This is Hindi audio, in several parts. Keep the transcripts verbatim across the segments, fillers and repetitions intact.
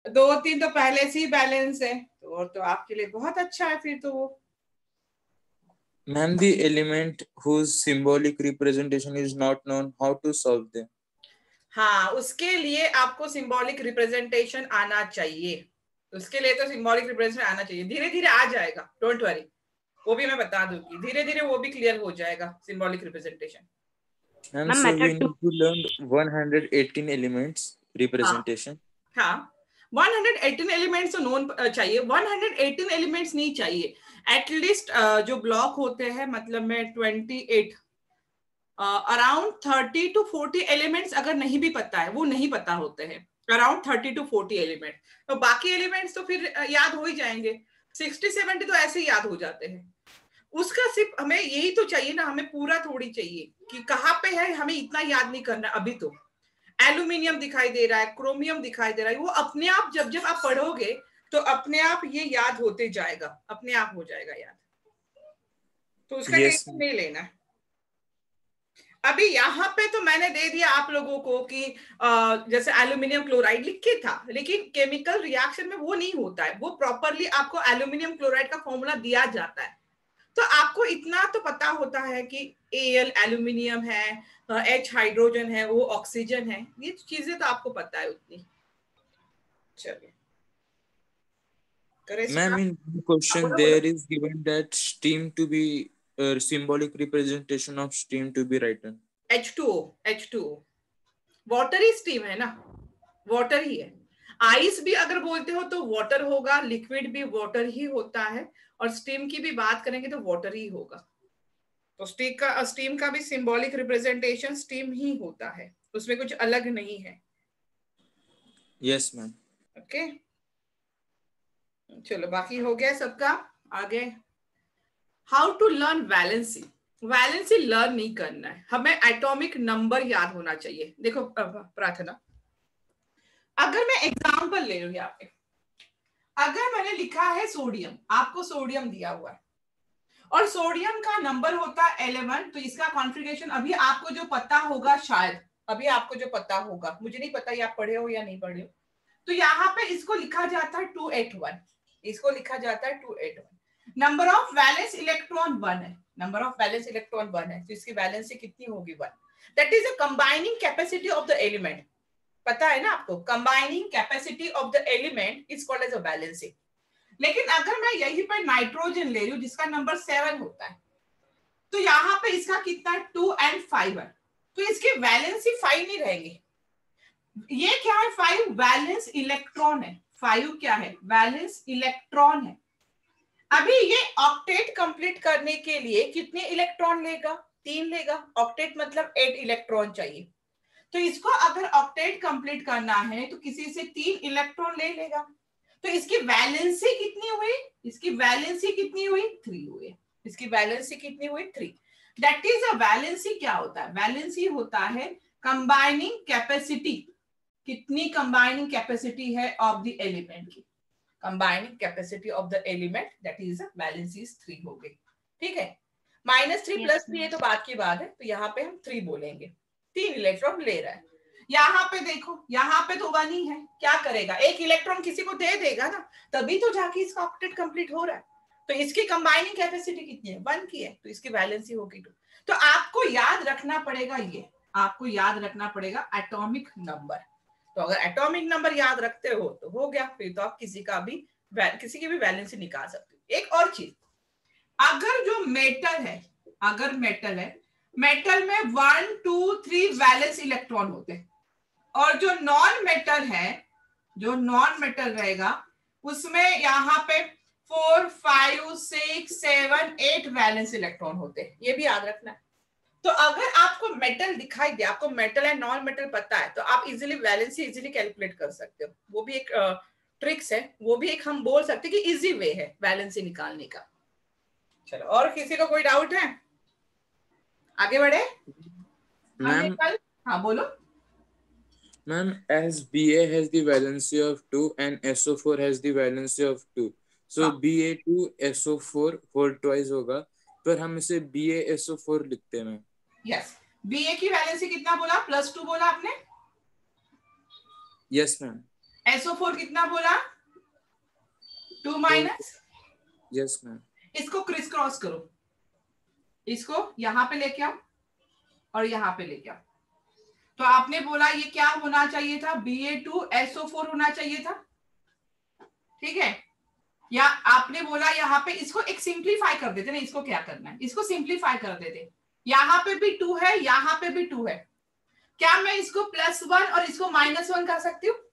दो तीन तो पहले से ही बैलेंस है, तो और तो आपके लिए बहुत अच्छा है फिर तो वो। Ma'am, the element whose symbolic representation is not known, how to solve them? हाँ, उसके लिए आपको सिंबॉलिक रिप्रेजेंटेशन आना चाहिए, उसके लिए तो सिंबॉलिक रिप्रेजेंटेशन आना चाहिए, धीरे धीरे आ जाएगा, डोंट वरी, वो भी मैं बता दूंगी, धीरे धीरे वो भी क्लियर हो जाएगा symbolic representation. Ma'am, ma'am so we method two. need to learn one hundred eighteen elements हाँ representation. हाँ, one hundred eighteen एलिमेंट्स तो नोन चाहिए, one hundred eighteen एलिमेंट्स नहीं चाहिए, एटलीस्ट जो ब्लॉक होते हैं, मतलब मैं अट्ठाईस around thirty to forty elements अगर नहीं भी पता है, वो नहीं पता होते हैं, around thirty to forty element, तो बाकी एलिमेंट्स तो फिर याद हो ही जाएंगे, सिक्सटी सेवेंटी तो ऐसे ही याद हो जाते हैं। उसका सिर्फ हमें यही तो चाहिए ना, हमें पूरा थोड़ी चाहिए कि कहाँ पे है, हमें इतना याद नहीं करना। अभी तो एल्यूमिनियम दिखाई दे रहा है, क्रोमियम दिखाई दे रहा है, वो अपने आप जब जब आप पढ़ोगे तो अपने आप ये याद होते जाएगा, अपने आप हो जाएगा याद, तो उसका Yes, टेंशन नहीं लेना। अभी यहाँ पे तो मैंने दे दिया आप लोगों को कि जैसे एल्यूमिनियम क्लोराइड लिख के था, लेकिन केमिकल रिएक्शन में वो नहीं होता है, वो प्रॉपरली आपको एल्यूमिनियम क्लोराइड का फॉर्मूला दिया जाता है, तो आपको इतना तो पता होता है कि एल एल्यूमिनियम है, एच हाइड्रोजन है, वो ऑक्सीजन है, ये चीजें तो आपको पता है उतनी। चलिए करें ma'am, in the question बोलो बोलो। there is given that steam to be uh, symbolic representation of steam to be written. H two O, H two O water ही स्टीम है ना, वाटर ही है। आइस भी अगर बोलते हो तो वाटर होगा, लिक्विड भी वाटर ही होता है, और स्टीम की भी बात करेंगे तो वाटर ही होगा, तो स्टीम का स्टीम का भी सिंबॉलिक रिप्रेजेंटेशन स्टीम ही होता है, उसमें कुछ अलग नहीं है। Yes, ma'am. ओके, चलो बाकी हो गया सबका। आगे how to learn valency. Valency learn नहीं करना है, हमें एटॉमिक नंबर याद होना चाहिए। देखो प्रार्थना, अगर मैं एग्जांपल ले लूं यहाँ पे, अगर मैंने लिखा है सोडियम, आपको सोडियम दिया हुआ है और सोडियम का नंबर होता है इलेवन, तो इसका कॉन्फ़िगरेशन अभी आपको जो पता होगा, शायद अभी आपको जो पता होगा, मुझे नहीं पता ये आप पढ़े हो या नहीं पढ़े हो, तो यहाँ पे इसको लिखा जाता है टू एट वन, इसको लिखा जाता है two eight one. Number of valence electron one है, number of valence electron one है, तो इसकी वैलेंसी कितनी होगी, one. That is the combining capacity of the element, पता है ना आपको, combining capacity of the element is called as a valency. लेकिन अगर मैं यहीं पर नाइट्रोजन ले रही हूँ जिसका नंबर सेवन होता है, तो यहाँ पे इसका कितना, टू एंड फाइव है, तो इसकी वैलेंसी फाइव नहीं रहेगी। ये क्या है, फाइव वैलेंस इलेक्ट्रॉन है, फाइव क्या है, वैलेंस इलेक्ट्रॉन है। अभी ये ऑक्टेट कंप्लीट करने के लिए कितने इलेक्ट्रॉन लेगा, तीन लेगा, ऑक्टेट मतलब एट इलेक्ट्रॉन चाहिए, तो इसको अगर ऑक्टेट कंप्लीट करना है तो किसी से तीन इलेक्ट्रॉन ले लेगा, तो इसकी वैलेंसी कितनी हुई, इसकी वैलेंसी कितनी हुई, थ्री हुई, इसकी वैलेंसी कितनी हुई, three. That is a valency क्या होता है, वैलेंसी होता है कंबाइनिंग कैपेसिटी, कितनी कंबाइनिंग कैपेसिटी है ऑफ द एलिमेंट की, combining capacity of the element, that is valency three हो गई, ठीक है। माइनस थ्री प्लस थ्री, ये तो बात की बात है, तो यहाँ पे हम थ्री बोलेंगे, तीन इलेक्ट्रॉन ले रहा है। यहाँ पे देखो, यहाँ पे तो वन ही है, क्या करेगा, एक इलेक्ट्रॉन किसी को दे देगा ना, तभी तो जाके इसका ऑक्टेट कंप्लीट हो रहा है, तो इसकी कंबाइनिंग कैपेसिटी कितनी है, वन की है, तो इसकी वैलेंसी होगी टू। तो आपको याद रखना पड़ेगा, ये आपको याद रखना पड़ेगा एटॉमिक नंबर, तो अगर एटॉमिक नंबर याद रखते हो तो हो गया, फिर तो आप किसी का भी किसी की भी वैलेंसी निकाल सकते हो। एक और चीज, अगर जो मेटल है, अगर मेटल है, मेटल में one two three valence electron होते हैं, और जो नॉन मेटल है, जो नॉन मेटल रहेगा उसमें यहाँ पे four five six seven eight valence electron होते हैं, ये भी याद रखना है। तो अगर आपको मेटल दिखाई दे, आपको मेटल एंड नॉन मेटल पता है, तो आप इजीली वैलेंसी इजीली कैलकुलेट कर सकते हो, वो भी एक ट्रिक्स है, वो भी एक हम बोल सकते हैं कि इजी वे है वैलेंसी निकालने का। चलो, और किसी को कोई डाउट है, आगे बढ़े। हमने कल, हाँ बोलो ma'am, as B A has the valency of two and S O four has the valency of two, so हाँ। B A two S O four whole twice होगा, पर हम इसे B A S O four लिखते हैं मैम। यस, बी ए की वैलेंसी कितना बोला, प्लस टू बोला आपने, yes ma'am. S O four कितना बोला? Two minus, yes ma'am. इसको क्रिस क्रॉस करो, इसको यहां पे लेके आओ और यहां पे लेके आओ। तो आपने बोला ये क्या होना चाहिए था? B A two S O four होना चाहिए था, ठीक है। या आपने बोला यहाँ पे इसको एक सिंप्लीफाई कर देते ना, इसको क्या करना है, इसको सिंप्लीफाई कर देते। यहाँ पे भी टू है, यहाँ पे भी टू है, क्या मैं इसको प्लस वन और इसको माइनस वन कर सकती हूँ?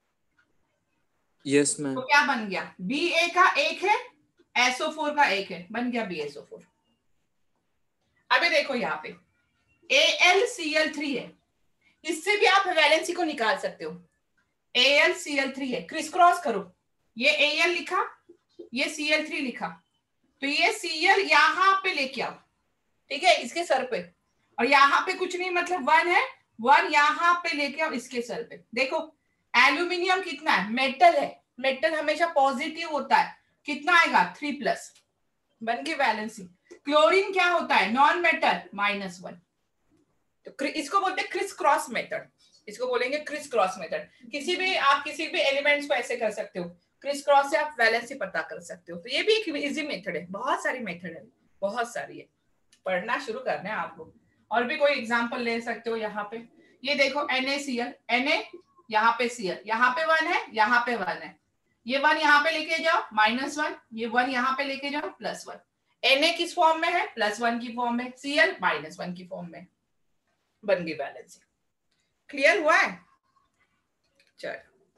Yes ma'am. तो क्या बन गया? बी ए का एक है, एस ओ फोर का एक है, बन गया बी एस ओ फोर। अभी देखो यहाँ पे A L C L three है, इससे भी आप वैलेंसी को निकाल सकते हो। A L C L three है, क्रिस क्रॉस करो, ये ए एल लिखा, ये सी एल थ्री लिखा, तो ये सी एल यहां पे लेके आओ, ठीक है, इसके सर पे, और यहाँ पे कुछ नहीं, मतलब वन है, वन यहाँ पे लेके आओ इसके सर पे। देखो एल्यूमिनियम कितना है? मेटल है, मेटल हमेशा पॉजिटिव होता है, कितना आएगा? थ्री प्लस, बन गई वैलेंसी। क्लोरीन क्या होता है? Non metal, minus one. तो इसको बोलते हैं क्रिस क्रॉस मेथड, इसको बोलेंगे क्रिस क्रॉस मेथड। किसी भी आप किसी भी एलिमेंट्स को ऐसे कर सकते हो, क्रिस क्रॉस से आप वैलेंसी पता कर सकते हो। तो ये भी एक इजी मेथड है, बहुत सारी मेथड है, बहुत सारी है, पढ़ना शुरू करना है आपको। और भी कोई एग्जांपल ले सकते हो यहाँ पे, ये देखो NaCl, Na यहाँ पे Cl, यहाँ पे वन है, यहाँ पे वन है, ये वन यहाँ पे लेके जाओ माइनस वन, ये वन यहाँ पे लेके जाओ प्लस वन। Na किस फॉर्म में है? प्लस वन की फॉर्म में, Cl माइनस वन की फॉर्म में, बन गई बैलेंस। क्लियर हुआ है? चल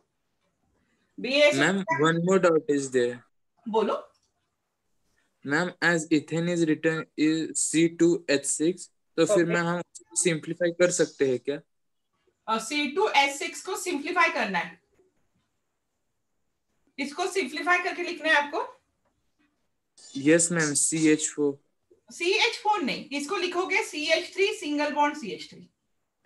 ma'am one more doubt is there. बोलो। Ma'am as ethane is written is C two H six, तो फिर मैं हम सिंप्लीफाई कर सकते हैं क्या? और सी टू एच सिक्स को सिंप्लीफाई करना है, इसको सिंप्लीफाई करके लिखना है आपको। Yes ma'am, C H four. C H four नहीं, इसको लिखोगे C H three single bond C H three.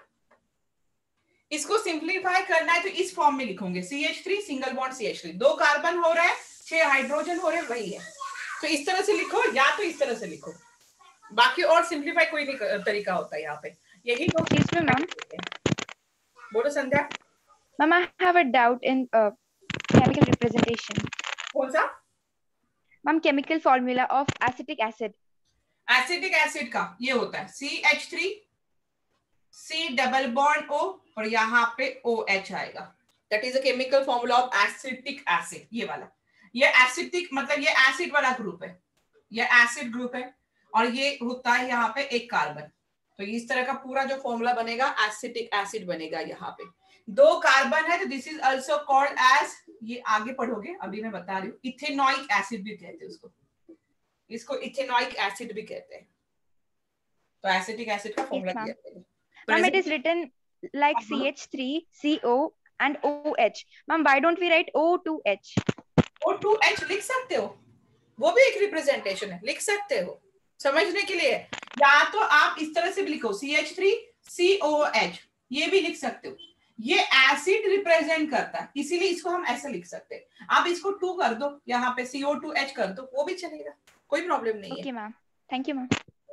इसको सिंप्लीफाई करना है तो इस फॉर्म में लिखोगे C H three single bond C H three. दो कार्बन हो रहा है, छह हाइड्रोजन हो रहे हैं, वही है। तो इस तरह से लिखो या तो इस तरह से लिखो, बाकी और सिंप्लीफाई कोई नहीं तरीका होता है यहाँ पे, यही तो। मैम बोलो Sandhya. Ma'am I have a doubt in chemical representation. कौन सा? Ma'am chemical formula of acetic acid. Acetic acid का ये होता है C H three, C double bond O, और यहाँ पे O H आएगा। That is a chemical formula of acetic acid. ये वाला, ये एसिटिक मतलब ये एसिड वाला ग्रुप है, ये एसिड ग्रुप है, और ये होता है यहाँ पे एक कार्बन। तो इस तरह का पूरा जो फॉर्मूला बनेगा एसिटिक एसिड बनेगा। यहाँ पे दो कार्बन है, तो this is also called as, ये आगे पढ़ोगे, अभी मैं बता रही हूँ, इथेनॉइक एसिड भी कहते हैं उसको, इसको इथेनॉइक एसिड भी कहते हैं। तो एसिटिक एसिड का फॉर्मूला yes, दिया है। Ma'am, it is written like C H three C O and O H. Ma'am, why don't we write O two H? O two H लिख सकते हो, वो भी एक रिप्रेजेंटेशन है, लिख सकते हो, समझने के लिए। या तो आप इस तरह से भी लिखो C H three C O H, ये भी लिख सकते हो। ये एसिड रिप्रेजेंट करता है, इसीलिए इसको हम ऐसे लिख सकते हैं। आप इसको टू कर दो, यहाँ पे C O two H कर दो, वो भी चलेगा, कोई प्रॉब्लम नहीं है। Okay, ma'am. Thank you, ma'am.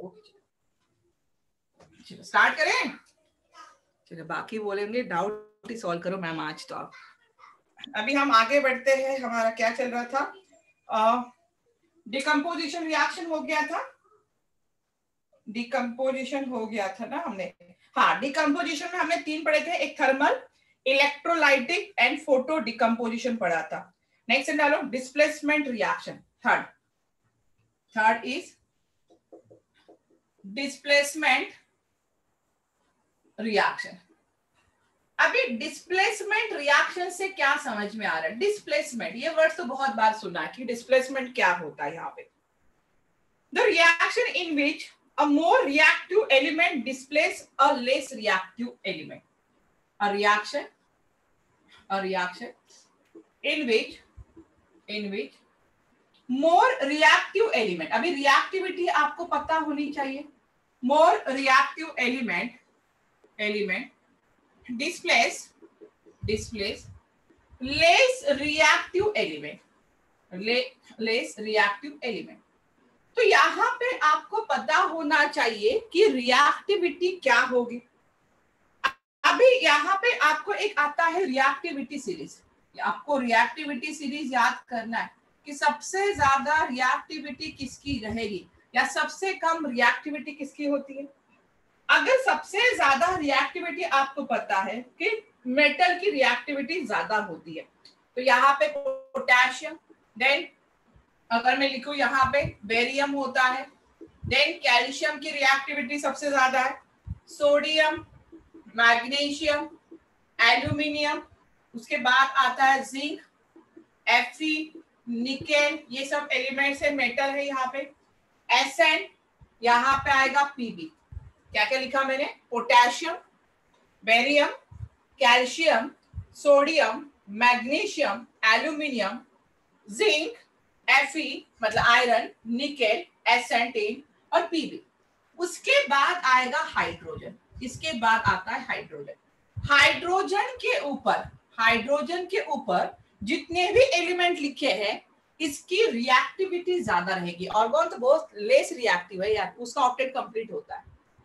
चलो स्टार्ट करें। चलो बाकी बोलेंगे, डाउट ही सॉल्व करो मैम आज तो आप। अभी हम आगे बढ़ते हैं, हमारा क्या चल रहा था? डिकम्पोजिशन रिएक्शन हो गया था, डिकम्पोजिशन हो गया था ना हमने। हाँ, डिकम्पोजिशन में हमने तीन पढ़े थे, एक thermal, electrolytic and photo decomposition पढ़ा था। नेक्स्ट डालो displacement reaction, third third is displacement reaction. अभी डिस्प्लेसमेंट रिएक्शन से क्या समझ में आ रहा है? डिस्प्लेसमेंट, ये वर्ड तो बहुत बार सुना है कि डिस्प्लेसमेंट क्या होता है। यहाँ पे the reaction in which a more reactive element displace a less reactive element. A reaction, a reaction in which, in which more reactive element, अभी reactivity आपको पता होनी चाहिए। more reactive element, element displace, displace less reactive element, less reactive element। तो यहाँ पे आपको पता होना चाहिए कि रिएक्टिविटी क्या होगी। अभी यहाँ पे आपको एक आता है रिएक्टिविटी सीरीज, आपको रिएक्टिविटी सीरीज याद करना है कि सबसे ज्यादा रिएक्टिविटी किसकी रहेगी या सबसे कम रिएक्टिविटी किसकी होती है। अगर सबसे ज्यादा रिएक्टिविटी आपको पता है कि मेटल की रिएक्टिविटी ज्यादा होती है, तो यहाँ पे पोटेशियम, देन अगर मैं लिखूं यहाँ पे बेरियम होता है, देन कैल्शियम की रिएक्टिविटी सबसे ज्यादा है, सोडियम, मैग्नीशियम, एल्यूमिनियम, उसके बाद आता है जिंक, एफी, निकेल, ये सब एलिमेंट्स है, मेटल है यहाँ पे। एसएन, यहाँ पे आएगा पीबी। क्या क्या लिखा मैंने? Potassium, barium, calcium, sodium, magnesium, aluminium, zinc, FE मतलब आयरन, निकेल, एसएन, टिन और पीबी। उसके बाद आएगा हाइड्रोजन। इसके बाद आता है हाइड्रोजन। हाइड्रोजन के ऊपर हाइड्रोजन के ऊपर जितने भी एलिमेंट लिखे हैं इसकी रिएक्टिविटी ज्यादा रहेगी। ऑर्गन तो बहुत लेस रिएक्टिव है यार, उसका ऑक्टेट कंप्लीट होता है।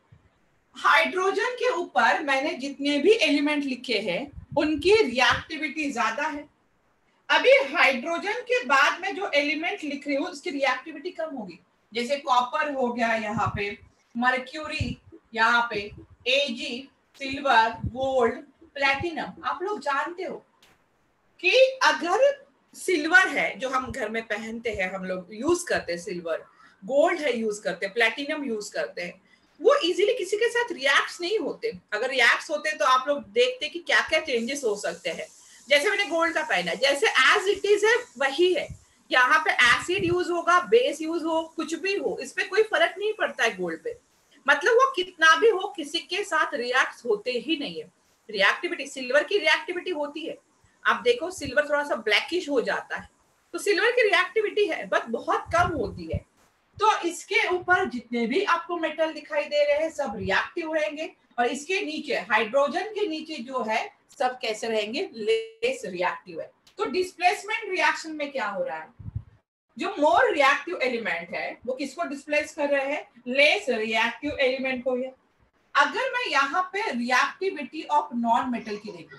हाइड्रोजन के ऊपर मैंने जितने भी एलिमेंट लिखे हैं उनकी रिएक्टिविटी ज्यादा है। अभी हाइड्रोजन के बाद में जो एलिमेंट लिख रही हूँ उसकी रिएक्टिविटी कम होगी। जैसे कॉपर हो गया यहाँ पे, मर्क्यूरी यहाँ पे, एजी, सिल्वर, गोल्ड, प्लैटिनम। आप लोग जानते हो कि अगर सिल्वर है जो हम घर में पहनते हैं, हम लोग यूज करते हैं सिल्वर, गोल्ड है यूज करते हैं, प्लैटिनम यूज करते हैं, वो इजीली किसी के साथ रिएक्ट नहीं होते। अगर रिएक्ट होते तो आप लोग देखते कि क्या क्या चेंजेस हो सकते हैं। जैसे मैंने गोल्ड का पहना, जैसे एज इट इज है वही है। यहाँ पे एसिड यूज होगा, बेस यूज हो, कुछ भी हो, इस पे कोई फर्क नहीं पड़ता है गोल्ड पे। मतलब वो कितना भी हो किसी के साथ रिएक्ट होते ही नहीं है। रिएक्टिविटी सिल्वर की रिएक्टिविटी होती है। आप देखो सिल्वर थोड़ा सा ब्लैकिश हो जाता है तो सिल्वर की रिएक्टिविटी है बट बहुत कम होती है। तो इसके ऊपर जितने भी आपको मेटल दिखाई दे रहे हैं सब रिएक्टिव रहेंगे, और इसके नीचे हाइड्रोजन के नीचे जो है सब कैसे रहेंगे? लेस रिएक्टिव है। तो डिस्प्लेसमेंट रिएक्शन में क्या हो रहा है? जो मोर रिएक्टिव एलिमेंट है वो किसको डिस्प्लेस कर रहे हैं? लेस रिएक्टिव एलिमेंट को है। अगर मैं यहाँ पे रिएक्टिविटी ऑफ नॉन मेटल की देखूं,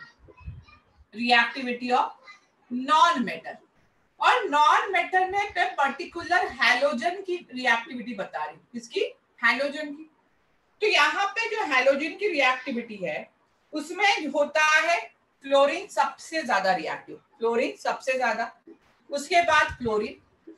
रिएक्टिविटी ऑफ नॉन मेटल, और नॉन मेटल में मैं पर्टिकुलर हैलोजन की रिएक्टिविटी बता रही हूँ। किसकी? हैलोजन की। तो यहाँ पे जो हैलोजन की रिएक्टिविटी है उसमें होता है क्लोरीन सबसे ज्यादा रिएक्टिव, क्लोरीन सबसे ज्यादा, उसके बाद क्लोरीन,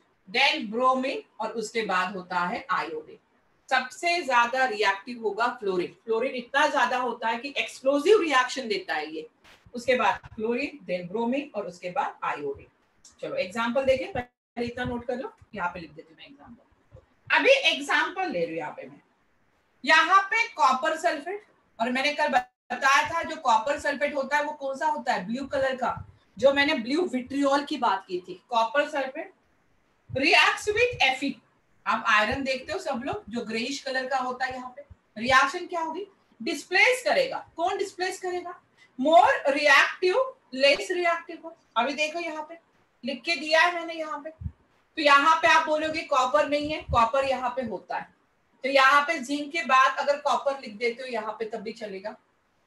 देन ब्रोमीन, और उसके बाद होता है आयोडीन। सबसे ज्यादा रिएक्टिव होगा क्लोरीन। क्लोरीन इतना ज्यादा होता है कि एक्सप्लोसिव रिएक्शन देता है ये। उसके बाद क्लोरीन, देन ब्रोमीन, और उसके बाद आयोडीन। चलो एग्जांपल देखें, पहले इतना नोट कर लो, यहाँ पे लिख देती हूँ मैं एग्जांपल। अभी एग्जांपल ले रही हूँ यहाँ पे मैं, यहाँ पे कॉपर सल्फेट, और मैंने कल बताया था जो कॉपर सल्फेट होता है वो कौन सा होता है? ब्लू कलर का, जो मैंने ब्लू विट्रियोल की बात की थी। Copper sulphate reacts with FE. आप आयरन देखते हो सब लोग, जो ग्रेइश कलर का होता है, यहाँ पे रिएक्शन क्या होगी? डिस्प्लेस करेगा। कौन डिस्प्लेस करेगा? More reactive, less reactive. अभी देखो यहाँ पे लिख के दिया है मैंने यहाँ पे। तो यहाँ पे आप बोलोगे कॉपर नहीं है, कॉपर यहाँ पे होता है। तो यहाँ पे जिंक के बाद अगर कॉपर लिख देते हो यहाँ पे तब भी चलेगा।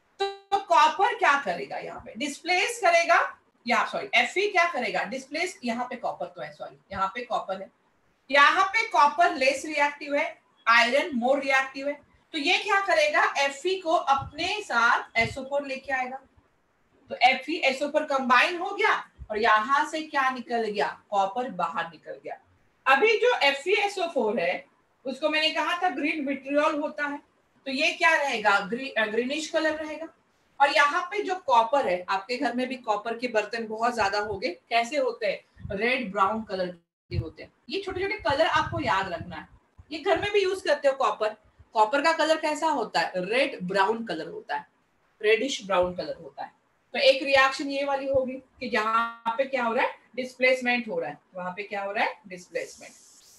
तो कॉपर क्या करेगा? यहाँ पे डिस्प्लेस करेगा, या सॉरी एफी क्या करेगा? डिस्प्लेस। यहाँ पे कॉपर तो है, सॉरी यहाँ पे कॉपर है। यहाँ पे कॉपर लेस रिएक्टिव है, आयरन मोर रिएक्टिव है। तो ये क्या करेगा? एफी को अपने साथ एस ओ फोर लेके आएगा। तो FE S O four combine हो गया और यहां से क्या निकल गया? कॉपर बाहर निकल गया। अभी जो F E S O four है उसको मैंने कहा था ग्रीन विट्रियोल होता है, तो ये क्या रहेगा? ग्री, ग्रीनिश कलर रहेगा। और यहाँ पे जो कॉपर है, आपके घर में भी कॉपर के बर्तन बहुत ज्यादा होंगे। कैसे होते हैं? रेड ब्राउन कलर के होते हैं। ये छोटे छोटे कलर आपको याद रखना है, ये घर में भी यूज करते हो। कॉपर कॉपर का कलर कैसा होता है? रेड ब्राउन कलर होता है, रेडिश ब्राउन कलर होता है। तो एक रिएक्शन ये वाली होगी कि जहां पे क्या हो रहा है? डिस्प्लेसमेंट हो रहा है, वहां पे क्या हो रहा है? डिस्प्लेसमेंट।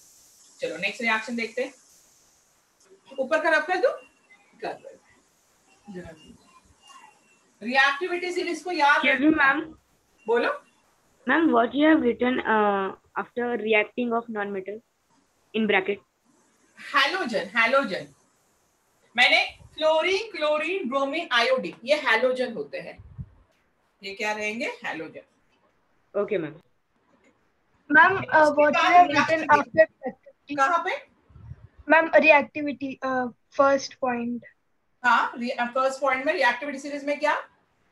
चलो नेक्स्ट रिएक्शन देखते हैं। ऊपर का रब कर दो, कर दो। रिएक्टिविटी सीरीज को याद रखिए मैम। बोलो ma'am, what you have written after reacting of non metal in bracket? Halogen, halogen मैंने क्लोरीन, क्लोरीन, ब्रोमीन, आयोडीन, ये हैलोजन होते हैं। ये क्या रहेंगे? Halogen. Okay, ma'am. Ma'am, uh, what you have written after reactivity? कहाँ पे? Ma'am, reactivity, uh, first point. हाँ, फर्स्ट पॉइंट में रिएक्टिविटी सीरीज में क्या?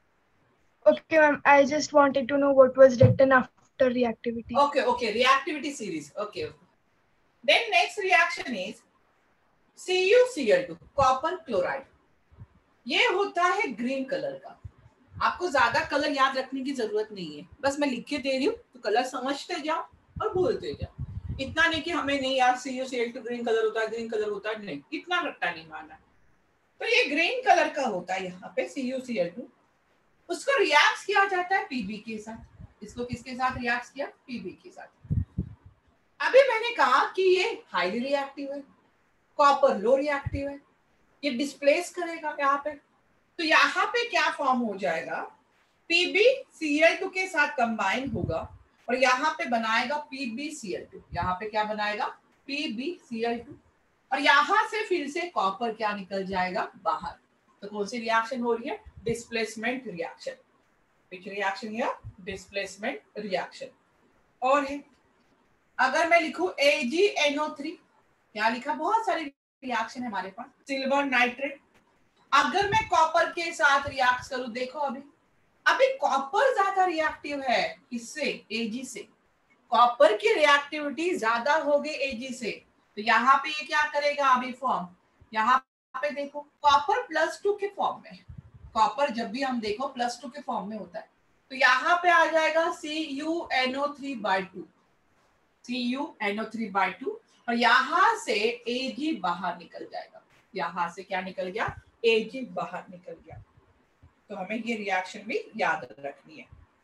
Okay, ma'am. I just wanted to know what was written after reactivity. Okay, okay, reactivity series. Okay, okay. Then next reaction is C u C l two, copper chloride. ये होता है ग्रीन कलर का. आपको ज्यादा कलर याद रखने की जरूरत नहीं है, बस मैं लिख के दे रही हूँ तो कलर समझते जाओ और बोलते जाओ. इतना नहीं कि हमें नहीं यार C u C l two green colour होता है, ग्रीन कलर होता है, नहीं, इतना रट्टा नहीं मारना. तो ये ग्रीन कलर का होता है यहाँ पे C u C l two. उसको रिएक्ट किया जाता है P b के साथ. इसको किसके साथ रिएक्ट किया? P b के साथ. अभी मैंने कहा कि ये हाईली रिएक्टिव है, कॉपर लो रिएक्टिव है, ये डिस्प्लेस करेगा यहाँ पे. तो यहाँ पे क्या फॉर्म हो जाएगा? P b C l two के साथ कंबाइन होगा और यहाँ पे बनाएगा P b C l two. यहाँ पे क्या बनाएगा? P b C l two. और यहाँ से फिर से कॉपर क्या निकल जाएगा? बाहर. तो कौन सी रिएक्शन हो रही है? Displacement reaction. Which reaction here? Displacement reaction. और है अगर मैं लिखूं A g N O three, क्या लिखा? बहुत सारी रिएक्शन है हमारे पास. Silver nitrate. अगर मैं कॉपर के साथ रिएक्ट करूं, देखो अभी अभी कॉपर ज्यादा रिएक्टिव है इससे, Ag से. कॉपर की रिएक्टिविटी ज्यादा होगी Ag से. तो यहाँ पे ये क्या करेगा? अभी फॉर्म यहाँ पे देखो कॉपर प्लस टू के फॉर्म में. कॉपर जब भी हम देखो प्लस टू के फॉर्म में होता है. तो यहाँ पे आ जाएगा C u N O three by two. C u N O three by two. और यहाँ से Ag बाहर निकल जाएगा. यहाँ से क्या निकल गया? Ag बाहर निकल गया. तो हमें ये रिएक्शन भी याद रखनी है.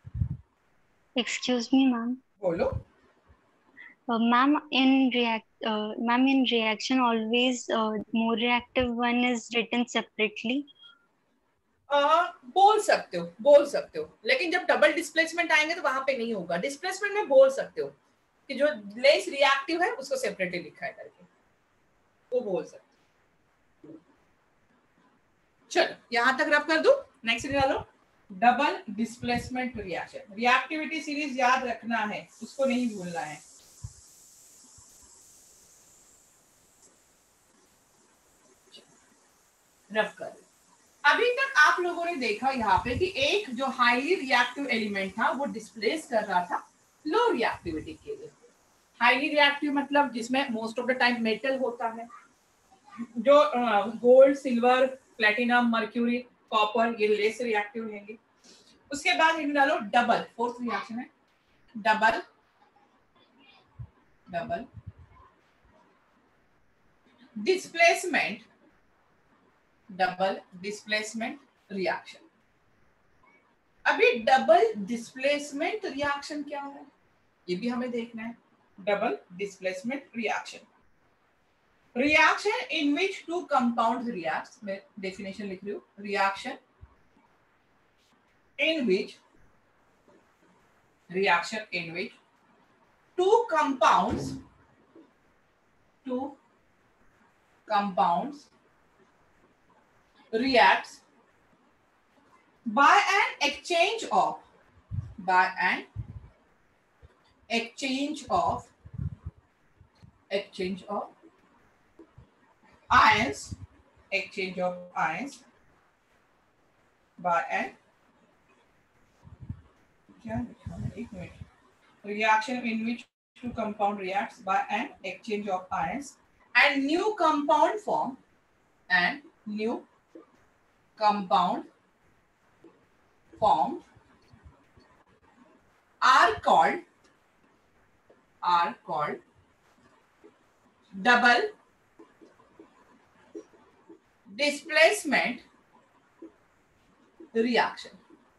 Excuse me, ma'am. बोलो. Uh, ma'am, in react, uh, ma'am, in reaction, always uh, more reactive one is written separately. Uh, बोल सकते हो, बोल सकते हो, लेकिन जब डबल डिस्प्लेसमेंट आएंगे तो वहां पे नहीं होगा. डिस्प्लेसमेंट में बोल सकते हो कि जो लेस रिएक्टिव है उसको सेपरेटली लिखा है करके, वो बोल सकते हो. चलो यहां तक रब कर दो. नेक्स्ट निकालो. Double displacement reaction. Reactivity series याद रखना है, उसको नहीं भूलना है. रब कर. अभी तक आप लोगों ने देखा यहाँ पे कि एक जो हाईली रिएक्टिव एलिमेंट था वो डिस्प्लेस कर रहा था लो रिएक्टिविटी के लिए. हाईली रिएक्टिव मतलब जिसमें most of the time metal होता है, जो gold, silver, platinum, mercury, copper, ये लेस रिएक्टिव रहेंगे. उसके बाद इनमें डालो डबल. फोर्थ रिएक्शन है double double displacement double displacement reaction. अभी डबल डिस्प्लेसमेंट रिएक्शन क्या है ये भी हमें देखना है. Double displacement reaction. Reaction in which two compound react. मैं डेफिनेशन लिख रही हूँ. Reaction in which reaction in which two compounds two compounds reacts by an exchange of by an exchange of exchange of ions exchange of ions by an क्या लिखा है? एक minute. reaction in which two compound reacts by an exchange of ions and new compound form and new compound formed are called are called double displacement reaction.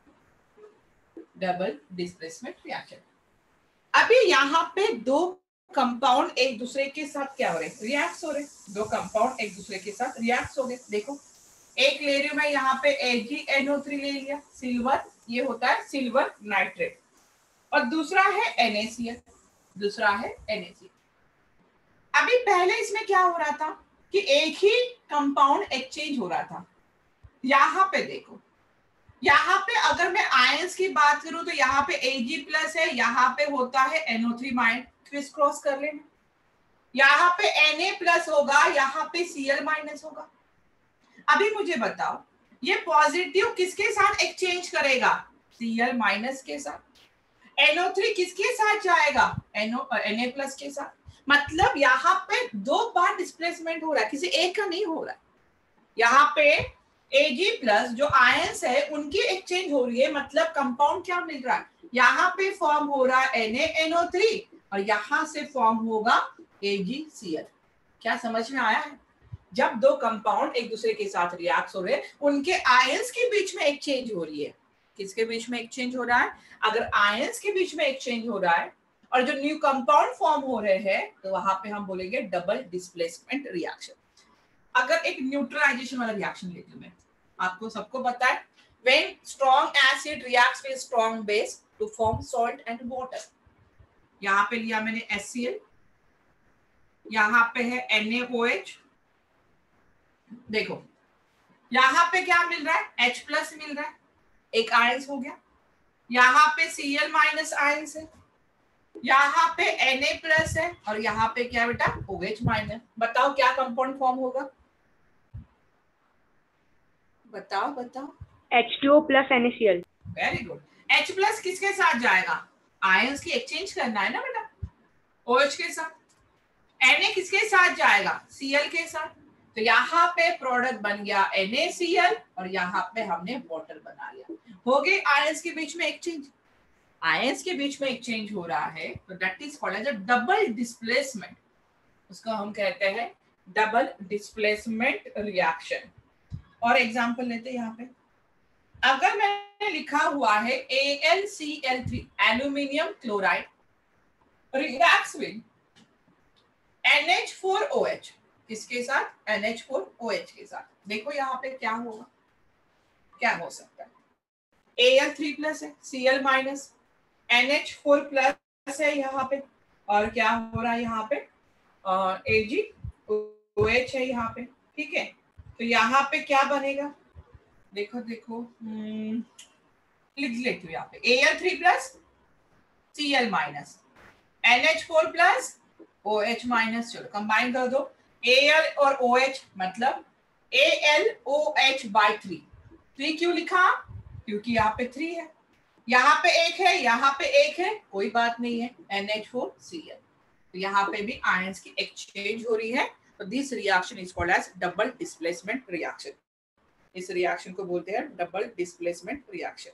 Double displacement reaction. अभी यहाँ पे दो कंपाउंड एक दूसरे के साथ क्या हो रहे? रिएक्ट हो रहे. दो कंपाउंड एक दूसरे के साथ रिएक्ट हो गए. देखो एक ले रही हूं मैं यहाँ पे A g N O three ले लिया, सिल्वर, ये होता है सिल्वर नाइट्रेट, और दूसरा है NaCl, दूसरा है NaCl. अभी पहले इसमें क्या हो रहा था कि एक ही कंपाउंड एक्सचेंज हो रहा था. यहाँ पे देखो यहाँ पे अगर मैं आयंस की बात करूं तो यहाँ पे Ag प्लस है, यहाँ पे होता है N O three minus, criss cross कर लेना। यहाँ पे Na प्लस होगा, यहाँ पे Cl माइनस होगा। अभी मुझे बताओ ये पॉजिटिव किसके साथ एक्सचेंज करेगा? Cl माइनस के साथ। एन ओ थ्री किसके साथ जाएगा? Na प्लस के साथ। मतलब यहाँ पे दो बार डिस्प्लेसमेंट हो रहा है, किसी एक का नहीं हो रहा है। यहाँ पे Ag प्लस जो आयंस है उनकी एक्सचेंज हो रही है, मतलब कंपाउंड क्या मिल रहा है? यहाँ पे फॉर्म हो रहा है Na एन ओ थ्री और यहाँ से फॉर्म होगा AgCl। क्या समझ में आया है? जब दो कंपाउंड एक दूसरे के साथ रिएक्ट हो रहे हैं, उनके आयंस के बीच में एक्सचेंज हो रही है। किसके बीच में एक्सचेंज हो रहा है? अगर आयंस के बीच में एक्सचेंज हो रहा है और जो न्यू कंपाउंड फॉर्म हो रहे हैं, तो वहां पे हम बोलेंगे डबल डिस्प्लेसमेंट रिएक्शन। अगर एक न्यूट्रलाइजेशन वाला रिएक्शन लेती हूं मैं, आपको सबको पता है when strong acid reacts with strong base to form salt and water. यहाँ पे लिया मैंने HCl, यहाँ पे है NaOH। देखो यहाँ पे क्या मिल रहा है? H प्लस मिल रहा है, एक आयंस हो गया। यहाँ पे Cl माइनस आयंस है, यहाँ पे Na प्लस है और यहाँ पे क्या बेटा? OH minus. बताओ क्या कंपाउंड फॉर्म होगा? बताओ बताओ। H two O plus NaCl। Very good. H plus किसके साथ जाएगा? आयंस की एक्सचेंज करना है ना बेटा, OH के साथ। Na किसके साथ जाएगा? Cl के साथ। तो यहाँ पे प्रोडक्ट बन गया NaCl और यहाँ पे हमने वाटर बना लिया। हो गए आयंस के बीच में एक्सचेंज। आयंस के बीच में एक्सचेंज हो रहा है तो that is called as a double displacement. उसको हम कहते हैं डबल डिस्प्लेसमेंट रिएक्शन। और एग्जांपल लेते हैं यहाँ पे, अगर मैंने लिखा हुआ है A L C L three aluminium chloride reacts with N H four O H, किसके साथ? N H four O H के साथ। देखो यहाँ पे क्या होगा, क्या हो सकता है? A L थ्री प्लस है, Cl minus, N H four plus है यहाँ पे, और क्या हो रहा है यहाँ पे? AgOH है यहाँ पे, ठीक है। तो यहाँ पे क्या बनेगा? देखो देखो, लिख लेती हूँ यहाँ पे A L three plus Cl minus, N H four plus OH minus. चलो कंबाइन कर दो, Al और OH मतलब A L O H by three. Three क्यों लिखा? क्योंकि यहाँ पे थ्री है, यहाँ पे एक है, यहाँ पे एक है, कोई बात नहीं है, N H फोर Cl। तो यहाँ पे भी आयंस की एक्सचेंज हो रही है। तो this reaction is called as double displacement reaction. इस रिएक्शन को बोलते हैं डबल डिस्प्लेसमेंट रिएक्शन।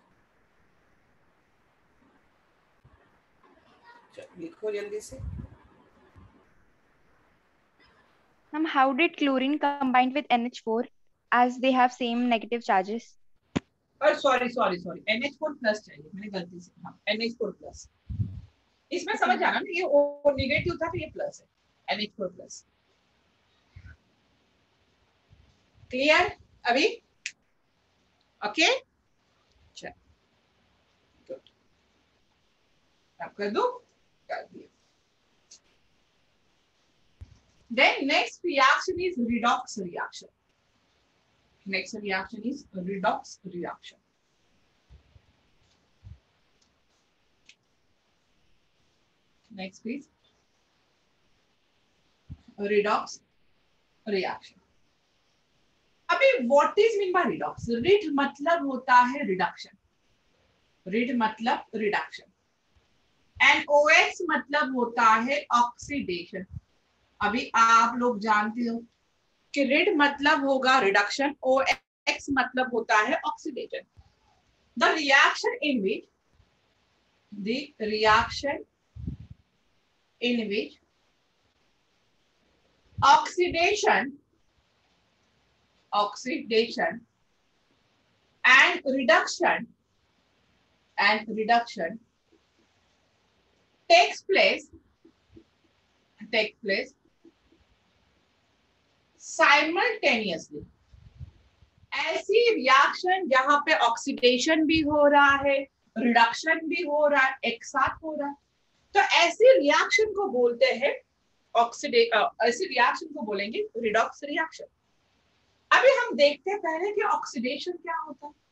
चलो लिखो जल्दी से। Ma'am, how did chlorine combine with N H four as they have same negative charges? और sorry sorry sorry N H four plus चाहिए, मैंने गलती से, हाँ N H फोर प्लस। इसमें समझ आना ना, ये ओ नेगेटिव था तो ये प्लस है, N H four plus. Clear अभी? ओके चल गुड, आप कर दो, कर दिया। Then next reaction is redox reaction. Next reaction is redox reaction. Next is redox reaction. अभी what is mean by redox? Rid मतलब होता है reduction. Rid मतलब reduction. And O X मतलब होता है oxidation. अभी आप लोग जानते हो कि रिड मतलब होगा रिडक्शन, ओ एक्स मतलब होता है oxidation. The reaction in which the reaction in which oxidation oxidation and reduction and reduction takes place take place simultaneously. ऐसी रिएक्शन जहां पे ऑक्सीडेशन भी हो रहा है, रिडक्शन भी हो रहा है, एक साथ हो रहा है, तो ऐसी रिएक्शन को बोलते हैं ऑक्सीडे ऐसी रिएक्शन को बोलेंगे रिडॉक्स रिएक्शन। अभी हम देखते हैं पहले कि ऑक्सीडेशन क्या होता है।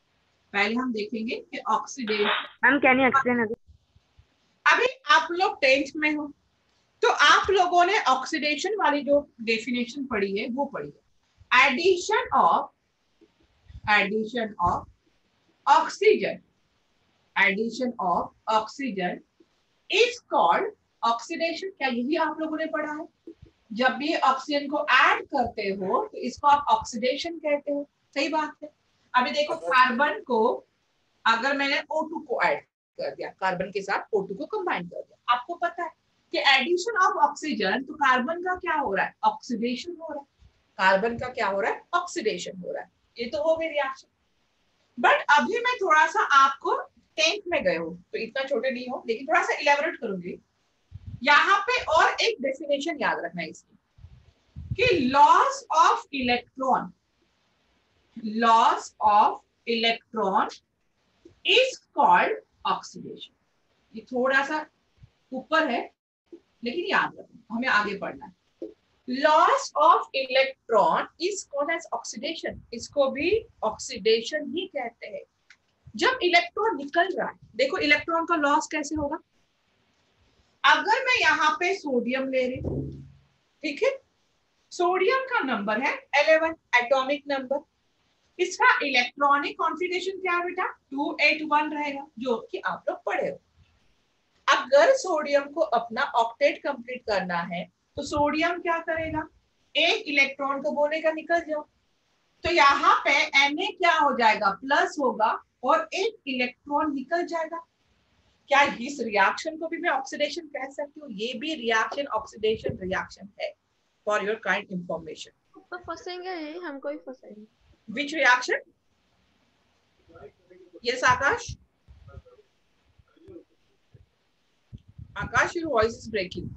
पहले हम देखेंगे कि oxidation. Ma'am can you explain again? अभी आप लोग टेंथ में हो तो आप लोगों ने ऑक्सीडेशन वाली जो डेफिनेशन पढ़ी है वो पढ़ी है। Addition of addition of oxygen addition of oxygen is called oxidation. क्या यही आप लोगों ने पढ़ा है? जब भी ऑक्सीजन को ऐड करते हो तो इसको आप ऑक्सीडेशन कहते हो। सही बात है। अभी देखो कार्बन को अगर मैंने O टू को ऐड कर दिया, कार्बन के साथ O टू को कंबाइन कर दिया, आपको पता है कि एडिशन ऑफ ऑक्सीजन, तो कार्बन का क्या हो रहा है? ऑक्सीडेशन हो रहा है। कार्बन का क्या हो रहा है? ऑक्सीडेशन हो रहा है। ये तो हो गई रिएक्शन। बट अभी मैं थोड़ा सा आपको टेंथ में गए हो तो इतना छोटे नहीं हो, लेकिन थोड़ा सा इलेबोरेट करूंगी। यहाँ पे और एक डेफिनेशन याद रखना है इसकी कि loss of electron loss of electron is called oxidation. ये थोड़ा सा ऊपर है लेकिन याद रखना, हमें आगे पढ़ना है। Loss of electron is called as oxidation. इसको भी ऑक्सीडेशन ही कहते हैं। जब इलेक्ट्रॉन निकल रहा है, देखो इलेक्ट्रॉन का लॉस कैसे होगा। अगर मैं यहाँ पे सोडियम ले रही हूँ, ठीक है, सोडियम का नंबर है इलेवन, एटॉमिक नंबर। इसका इलेक्ट्रॉनिक कॉन्फिगरेशन क्या है बेटा? टू एट वन रहेगा, जो कि आप लोग पढ़े हो। अगर सोडियम को अपना ऑक्टेट कंप्लीट करना है तो सोडियम क्या करेगा? एक इलेक्ट्रॉन को बोलेगा निकल जाओ, तो यहाँ पे Na क्या हो जाएगा? प्लस होगा और एक इलेक्ट्रॉन निकल जाएगा। क्या इस रिएक्शन को भी मैं ऑक्सीडेशन कह सकती हूँ? ये भी रिएक्शन ऑक्सीडेशन रिएक्शन है। For your kind information. तो फंसेंगे ही, हमको ही फंसेंगे। Which reaction? Yes, Akash. Akash, your voice is breaking.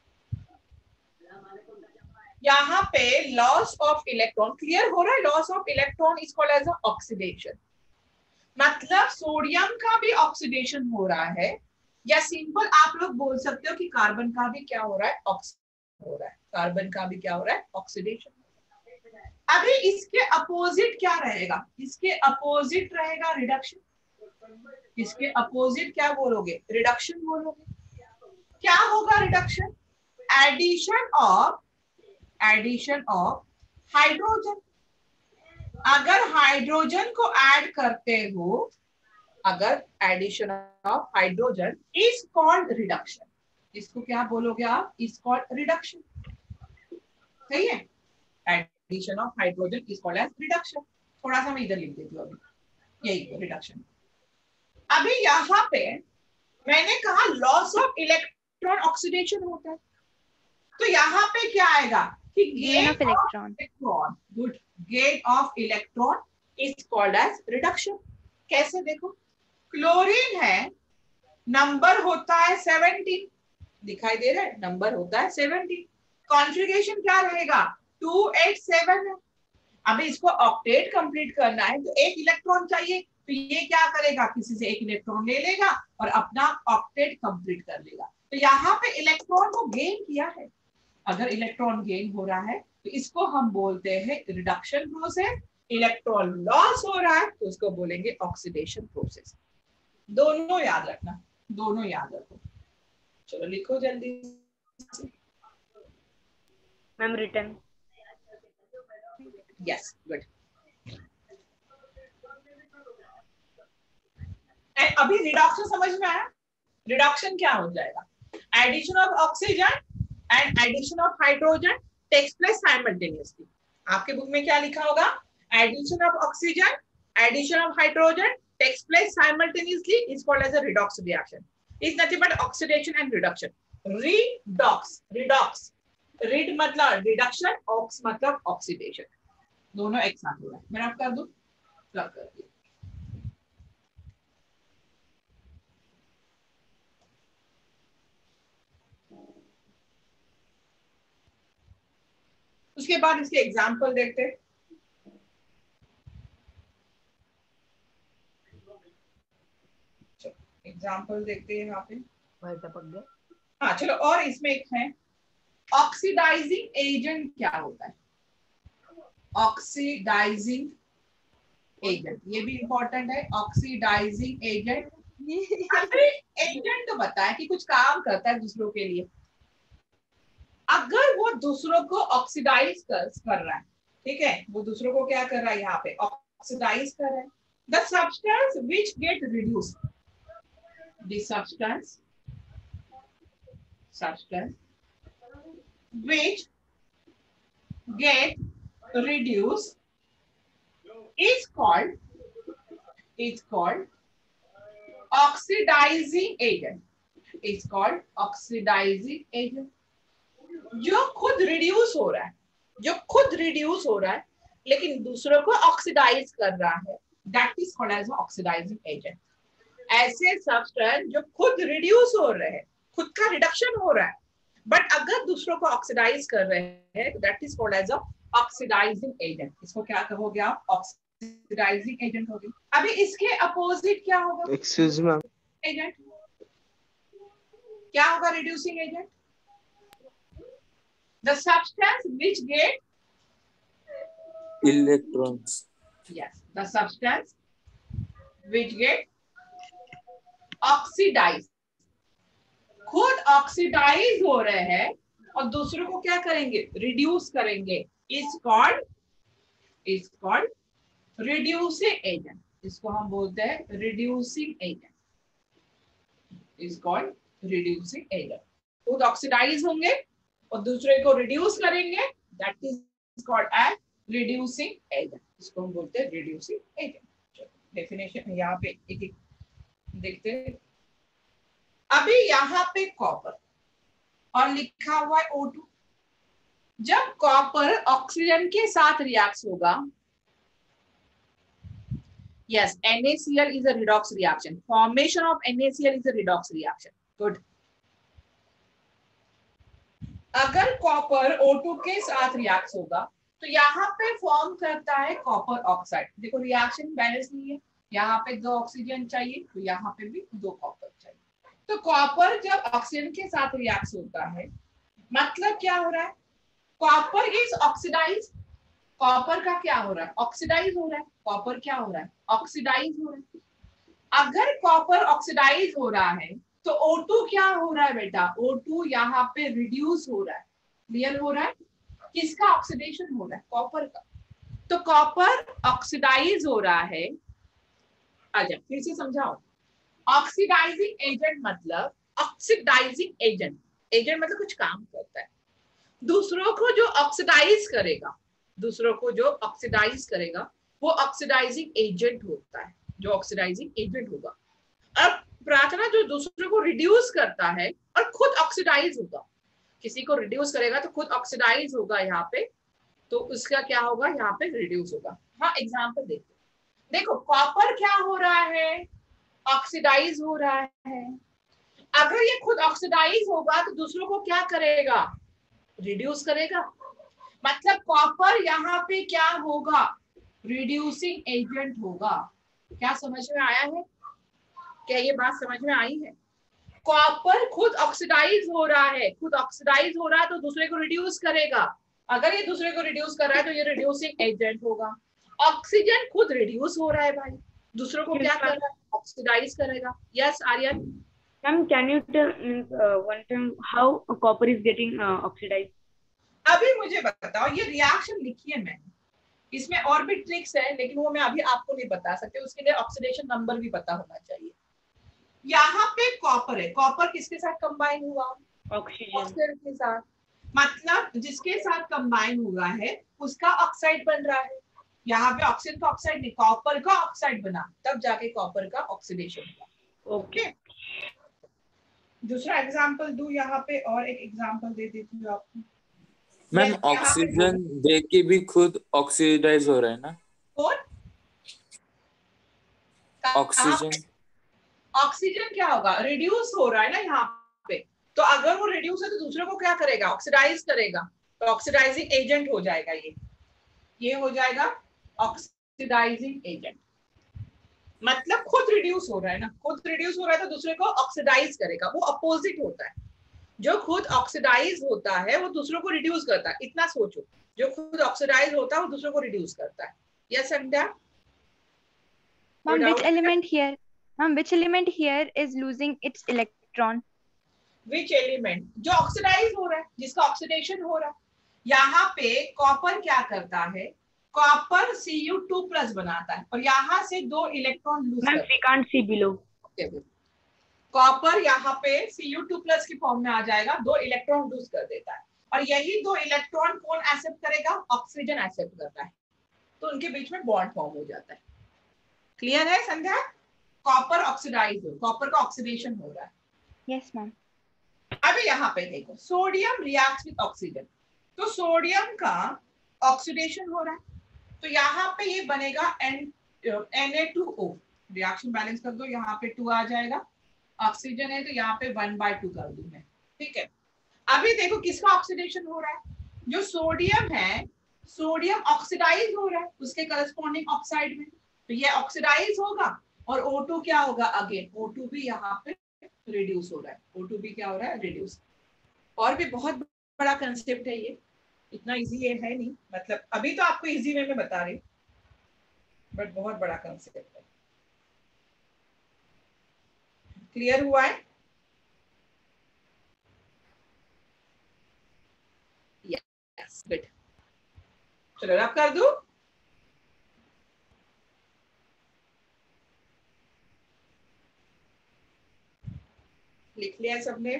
यहाँ पे लॉस ऑफ इलेक्ट्रॉन क्लियर हो रहा है। Loss of electron is called as oxidation. मतलब सोडियम का भी ऑक्सीडेशन हो रहा है, या सिंपल आप लोग बोल सकते हो कि कार्बन का भी क्या हो रहा है? ऑक्सीडेशन हो रहा है। कार्बन का भी क्या हो रहा है? ऑक्सीडेशन। अभी इसके अपोजिट क्या रहेगा? इसके अपोजिट रहेगा रिडक्शन। इसके अपोजिट क्या बोलोगे? रिडक्शन बोलोगे। क्या होगा reduction? Addition of addition of hydrogen. अगर हाइड्रोजन को ऐड करते हो, अगर addition of hydrogen is called reduction. इसको क्या बोलोगे आप? Is called reduction. सही है। Addition of hydrogen is called as reduction. थोड़ा सा मैं इधर लिख देती हूँ, अभी यही रिडक्शन। अभी यहाँ पे मैंने कहा लॉस ऑफ इलेक्ट्रॉन ऑक्सीडेशन होता है, तो यहाँ पे क्या आएगा कि gain of electron. Electron good gain of electron is called as reduction. कैसे? देखो क्लोरीन है, नंबर होता है सेवेंटीन, दिखाई दे रहा है? नंबर होता है सेवेंटीन। कॉन्फ़िगरेशन क्या रहेगा? टू एट सेवन है। अभी इसको ऑक्टेट कंप्लीट करना है तो एक इलेक्ट्रॉन चाहिए, तो ये क्या करेगा? किसी से एक इलेक्ट्रॉन ले लेगा और अपना ऑक्टेट कंप्लीट कर लेगा। तो यहाँ पे इलेक्ट्रॉन को गेन किया है। अगर इलेक्ट्रॉन गेन हो रहा है तो इसको हम बोलते हैं रिडक्शन प्रोसेस। इलेक्ट्रॉन लॉस हो रहा है तो उसको बोलेंगे ऑक्सीडेशन प्रोसेस। दोनों याद रखना, दोनों याद रखो। चलो लिखो जल्दी। Ma'am return. Yes good. अभी रिडक्शन समझ में आया? रिडक्शन क्या हो जाएगा? Addition of oxygen and addition of hydrogen takes place simultaneously. आपके बुक में क्या लिखा होगा? Addition of oxygen, addition of hydrogen takes place simultaneously is called as a redox reaction. Is nothing but oxidation and reduction. Redox, redox, red मतलब रिडक्शन, ऑक्स मतलब ऑक्सीडेशन, दोनों एक साथ हो रहा है। मैं आप कर दूं? कर दिया। उसके बाद इसके एग्जाम्पल देखते हैं। एग्जाम्पल देखते हैं यहाँ पे। हाँ चलो, और इसमें एक है ऑक्सीडाइजिंग एजेंट क्या होता है? ऑक्सीडाइजिंग एजेंट, ये भी इंपॉर्टेंट है, ऑक्सीडाइजिंग एजेंट। अरे एजेंट तो बताए कि कुछ काम करता है दूसरों के लिए। अगर वो दूसरों को ऑक्सीडाइज कर, कर रहा है, ठीक है, वो दूसरों को क्या कर रहा है, यहाँ पे ऑक्सीडाइज कर रहा है। The substance which get reduce, the substance substance which get reduced is called is called oxidizing agent, is called oxidizing agent। जो खुद रिड्यूस हो रहा है, जो खुद रिड्यूस हो रहा है लेकिन दूसरों को ऑक्सीडाइज कर रहा है, that is called as oxidising agent. ऐसे सब्सटेंस जो खुद रिड्यूस हो रहे हैं, खुद का रिडक्शन हो रहा है, बट अगर दूसरों को ऑक्सीडाइज कर रहे हैं, that is called as oxidising agent. इसको क्या कहोगे आप, ऑक्सीडाइजिंग एजेंट होगी। अभी इसके अपोजिट क्या होगा, एक्सक्यूज मी, एजेंट क्या होगा, reducing agent. The substance which get electrons, yes, the substance which get oxidized, खुद ऑक्सीडाइज हो रहे हैं और दूसरों को क्या करेंगे, रिड्यूस करेंगे, is called is called reducing agent. इसको हम बोलते हैं reducing agent, is called reducing agent. खुद ऑक्सीडाइज होंगे और दूसरे को रिड्यूस करेंगे, that is called as reducing agent. इसको हम बोलते हैं रिड्यूसिंग एजेंट। डेफिनेशन यहाँ पे एक एक देखते हैं। अभी यहाँ पे कॉपर और लिखा हुआ है O टू। जब कॉपर ऑक्सीजन के साथ रिएक्ट होगा, yes, NaCl is a redox reaction. Formation of NaCl is a redox reaction. Good. अगर कॉपर O टू के साथ रिएक्ट होगा तो यहाँ पे फॉर्म करता है कॉपर ऑक्साइड। देखो रिएक्शन बैलेंस नहीं है, यहाँ पे दो ऑक्सीजन चाहिए तो यहाँ पे भी दो कॉपर चाहिए। तो कॉपर जब ऑक्सीजन के साथ रिएक्ट होता है, मतलब क्या हो रहा है, कॉपर इज ऑक्सीडाइज। कॉपर का क्या हो रहा है, ऑक्सीडाइज हो रहा है। कॉपर क्या हो रहा है, ऑक्सीडाइज हो रहा है। अगर कॉपर ऑक्सीडाइज हो रहा है तो O टू क्या हो रहा है बेटा, O टू यहाँ पे रिड्यूस हो रहा है। क्लियर हो रहा है, किसका ऑक्सीडेशन हो रहा है, कॉपर का। तो कॉपर ऑक्सीडाइज हो रहा है। अच्छा फिर से समझाओ, ऑक्सीडाइजिंग एजेंट मतलब, ऑक्सीडाइजिंग एजेंट, एजेंट मतलब कुछ काम करता है, दूसरों को जो ऑक्सीडाइज करेगा, दूसरों को जो ऑक्सीडाइज करेगा वो ऑक्सीडाइजिंग एजेंट होता है, जो ऑक्सीडाइजिंग एजेंट होगा। अब प्रार्थना जो दूसरों को रिड्यूस करता है और खुद ऑक्सीडाइज होगा, किसी को रिड्यूस करेगा तो खुद ऑक्सीडाइज होगा यहाँ पे, तो उसका क्या होगा, यहाँ पे रिड्यूस होगा। हाँ एग्जाम्पल देखो, देखो कॉपर क्या हो रहा है, ऑक्सीडाइज हो रहा है। अगर ये खुद ऑक्सीडाइज होगा तो दूसरों को क्या करेगा, रिड्यूस करेगा। मतलब कॉपर यहाँ पे क्या होगा, रिड्यूसिंग एजेंट होगा। क्या समझ में आया है, क्या ये बात समझ में आई है? कॉपर खुद ऑक्सीडाइज हो रहा है, खुद ऑक्सीडाइज हो रहा है तो दूसरे को रिड्यूस करेगा। अगर ये दूसरे को रिड्यूस कर रहा है तो ये रिड्यूसिंग एजेंट होगा। ऑक्सीजन खुद रिड्यूस हो रहा है भाई, दूसरों को क्या कर रहा है, ऑक्सीडाइज करेगा। Yes Aryan, Ma'am, can you tell uh, one time how copper is getting uh, oxidized? अभी मुझे बताओ, ये रिएक्शन लिखी है मैंने, इसमें और भी ट्रिक्स है लेकिन वो मैं अभी आपको नहीं बता सकती, उसके लिए ऑक्सीडेशन नंबर भी पता होना चाहिए। यहाँ पे कॉपर है, कॉपर किसके साथ कंबाइन हुआ, ऑक्सीजन के साथ। मतलब जिसके साथ कंबाइन हुआ है उसका ऑक्साइड बन रहा है। यहाँ पे ऑक्सीजन का ऑक्साइड नहीं, कॉपर का ऑक्साइड बना, तब जाके कॉपर का ऑक्सीडेशन हुआ। ओके, दूसरा एग्जांपल दूं यहाँ पे, और एक एग्जांपल दे देती हूँ आपको। मैम ऑक्सीजन दे के भी खुद ऑक्सीडाइज हो रहा है ना, कौन, ऑक्सीजन ऑक्सीजन क्या होगा, रिड्यूस हो रहा है ना यहाँ पे, तो अगर वो रिड्यूस है तो दूसरे को क्या करेगा, ऑक्सीडाइज करेगा, तो ऑक्सीडाइजिंग एजेंट हो जाएगा। ये ये हो जाएगा ऑक्सीडाइजिंग एजेंट। मतलब खुद रिड्यूस हो रहा है ना, खुद रिड्यूस हो रहा है तो दूसरे को ऑक्सीडाइज करेगा, वो अपोजिट होता है। जो खुद ऑक्सीडाइज होता है वो दूसरों को रिड्यूस करता है, इतना सोचो, जो खुद ऑक्सीडाइज होता है वो दूसरों को रिड्यूस करता है। Yes Sandhya, Ma'am, which doubt है? element here? Ma'am, which element here is losing its electron? Which element? जो ऑक्सीडाइज हो रहा है, जिसका ऑक्सीडेशन हो रहा है। यहाँ पे कॉपर क्या करता है, copper C U two plus बनाता है और यहाँ से दो इलेक्ट्रॉन लूज Ma'am, करता we can't see below. है। कॉपर यहाँ पे सी यू टू प्लस की फॉर्म में आ जाएगा, दो इलेक्ट्रॉन लूज कर देता है और यही दो इलेक्ट्रॉन कौन एक्सेप्ट करेगा, ऑक्सीजन एक्सेप्ट करता है, तो उनके बीच में बॉन्ड फॉर्म हो जाता है। क्लियर है संध्या? कॉपर ऑक्सीडाइज हो, कॉपर का ऑक्सीडेशन हो रहा है। Yes, ma'am. अभी यहाँ पे देखो, सोडियम रिएक्ट्स विद ऑक्सीजन, तो सोडियम का ऑक्सीडेशन हो रहा है, तो यहाँ पे ये बनेगा N N A two O. Reaction balance कर दो, यहाँ पे टू आ जाएगा, ऑक्सीजन है तो यहाँ पे वन बाय टू कर दूं मैं, ठीक है। अभी देखो किसका ऑक्सीडेशन हो रहा है, जो सोडियम है, सोडियम ऑक्सीडाइज हो रहा है उसके करस्पॉन्डिंग ऑक्साइड में, तो ये ऑक्सीडाइज होगा और O टू क्या होगा, अगेन O टू भी यहाँ पे रिड्यूस हो रहा है, O टू भी क्या हो रहा है, रिड्यूस। और भी बहुत बड़ा कंसेप्ट है ये, इतना इजी ये है नहीं, मतलब अभी तो आपको इजी वे में बता रही, बट बहुत बड़ा कंसेप्ट है। क्लियर हुआ है? Yes, good. चलो रब कर दूं। लिख लिया सबने?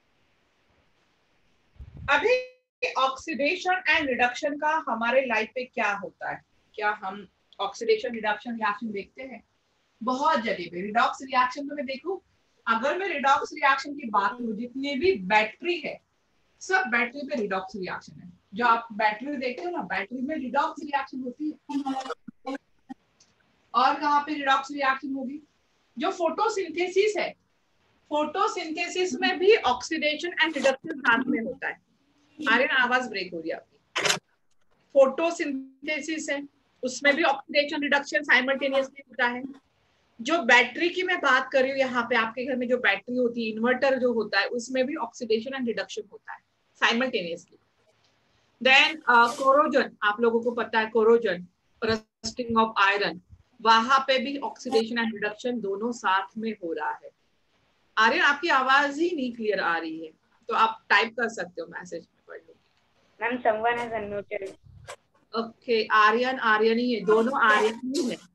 अभी ऑक्सीडेशन एंड रिडक्शन का हमारे लाइफ पे क्या होता है, क्या हम ऑक्सीडेशन रिडक्शन रिएक्शन देखते हैं? बहुत जगह पे रिडॉक्स रिएक्शन तो मैं देखूं, अगर मैं रिडॉक्स रिएक्शन की बात करूं, जितने भी बैटरी है सब बैटरी पे रिडॉक्स रिएक्शन है। जो आप बैटरी देखते हो ना, बैटरी में रिडॉक्स रिएक्शन होती है। और कहाँ पे रिडॉक्स रिएक्शन होगी? जो फोटोसिंथेसिस है, फोटोसिंथेसिस में भी ऑक्सीडेशन एंड रिडक्शन साथ में होता है। आर्यन आवाज ब्रेक हो रही है आपकी। फोटोसिंथेसिस है, उसमें भी ऑक्सीडेशन रिडक्शन साइमल्टेनियसली होता है। जो बैटरी की मैं बात कर रही हूँ, यहाँ पे आपके घर में जो बैटरी होती है, इन्वर्टर जो होता है, उसमें भी ऑक्सीडेशन एंड रिडक्शन होता है साइमल्टेनियसली। देन कोरोजन, आप लोगों को पता है कोरोजन, रस्टिंग ऑफ आयरन, वहां पे भी ऑक्सीडेशन एंड रिडक्शन दोनों साथ में हो रहा है। आर्यन आपकी आवाज ही नहीं क्लियर आ रही है, तो आप टाइप कर सकते हो, मैसेज में पढ़ लो। Ma'am, someone has unmuted. Okay, Aryan Aryan ही है, दोनों आर्यन ही है,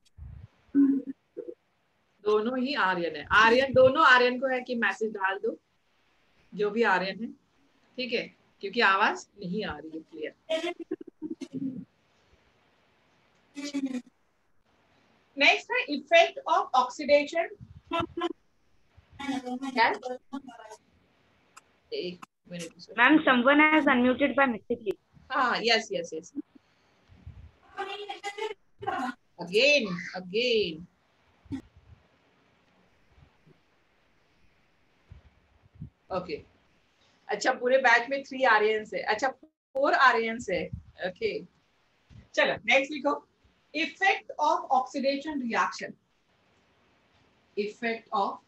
दोनों ही आर्यन है। आर्यन, दोनों आर्यन को है कि मैसेज डाल दो, जो भी आर्यन है, ठीक है, क्योंकि आवाज नहीं आ रही है क्लियर। नेक्स्ट है इफेक्ट ऑफ ऑक्सीडेशन। एक minute Ma'am, someone has unmuted by mistake. हाँ, yes yes yes, again again. Okay, अच्छा पूरे बैच में थ्री आर्यंस है, अच्छा फोर आर्यंस है, ओके। चलो नेक्स्ट लिखो, effect of oxidation reaction. Effect of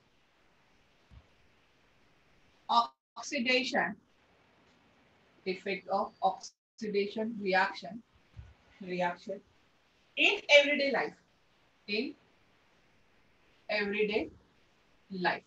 oxidation, effect of oxidation reaction, reaction in everyday life, in everyday life.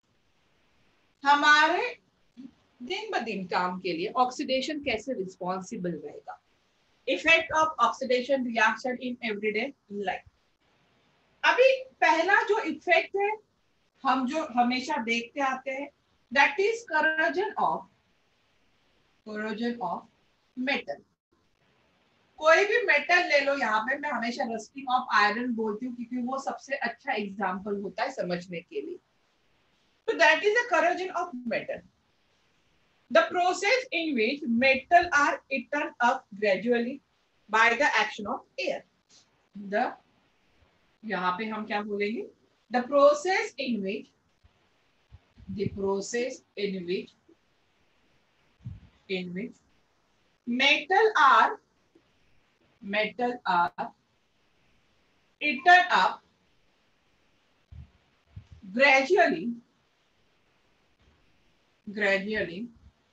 हमारे दिन ब दिन काम के लिए ऑक्सीडेशन कैसे रिस्पॉन्सिबल रहेगा? Effect of oxidation reaction in everyday life. अभी पहला जो इफेक्ट है, हम जो हमेशा देखते आते हैं, that is corrosion of, corrosion of metal. कोई भी मेटल ले लो, यहाँ पे मैं हमेशा रस्टिंग ऑफ आयरन बोलती हूँ क्योंकि वो सबसे अच्छा एग्जाम्पल होता है समझने के लिए। So that is a corrosion of metal. The process in which metal are eaten up gradually by the action of air. The यहाँ पे हम क्या बोलेंगे? The process in which, the process in which, in which metal are, metal are eaten up gradually, gradually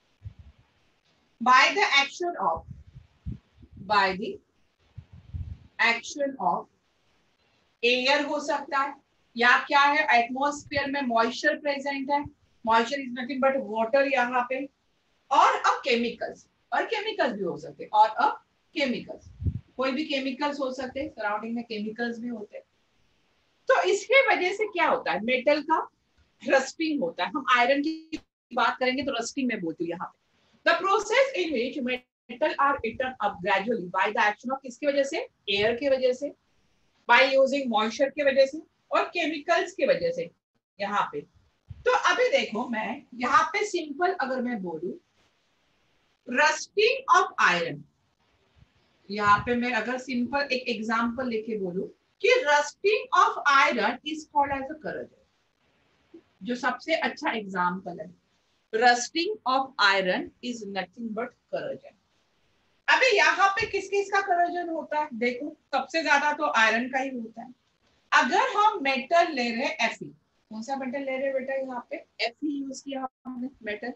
by the action of, by the action of air हो सकता है, या क्या है एटमॉस्फेयर में मॉइस्चर प्रेजेंट है, moisture is nothing but water यहाँ पे, और अब केमिकल्स, और केमिकल्स भी हो सकते हैं, और अब केमिकल्स, कोई भी केमिकल्स हो सकते हैं, सराउंडिंग में केमिकल्स भी होते हैं। तो इसके वजह से क्या होता है, मेटल का रस्टिंग होता है। हम आयरन की बात करेंगे तो रस्टिंग में बोलती हूँ यहाँ पे। The process in which metal are eaten up gradually by the action of, किसकी वजह से, एयर की वजह से, बाय यूजिंग मॉइस्चर की वजह से, और केमिकल्स की वजह से यहाँ पे। तो अभी देखो मैं यहाँ पे सिंपल अगर मैं बोलूं रस्टिंग ऑफ आयरन, यहाँ पे मैं अगर सिंपल एक एग्जांपल लेके बोलूं कि rusting of iron is called as a corrosion, जो सबसे अच्छा एग्जांपल है। Rusting of iron is nothing but corrosion. अभी यहाँ पे किस किस का करोजन होता है, देखो सबसे ज्यादा तो आयरन का ही होता है। अगर हम मेटल ले रहे हैं Fe, कौन सा मेटल ले रहे हैं बेटा, यहाँ पे Fe यूज किया हमने मेटल।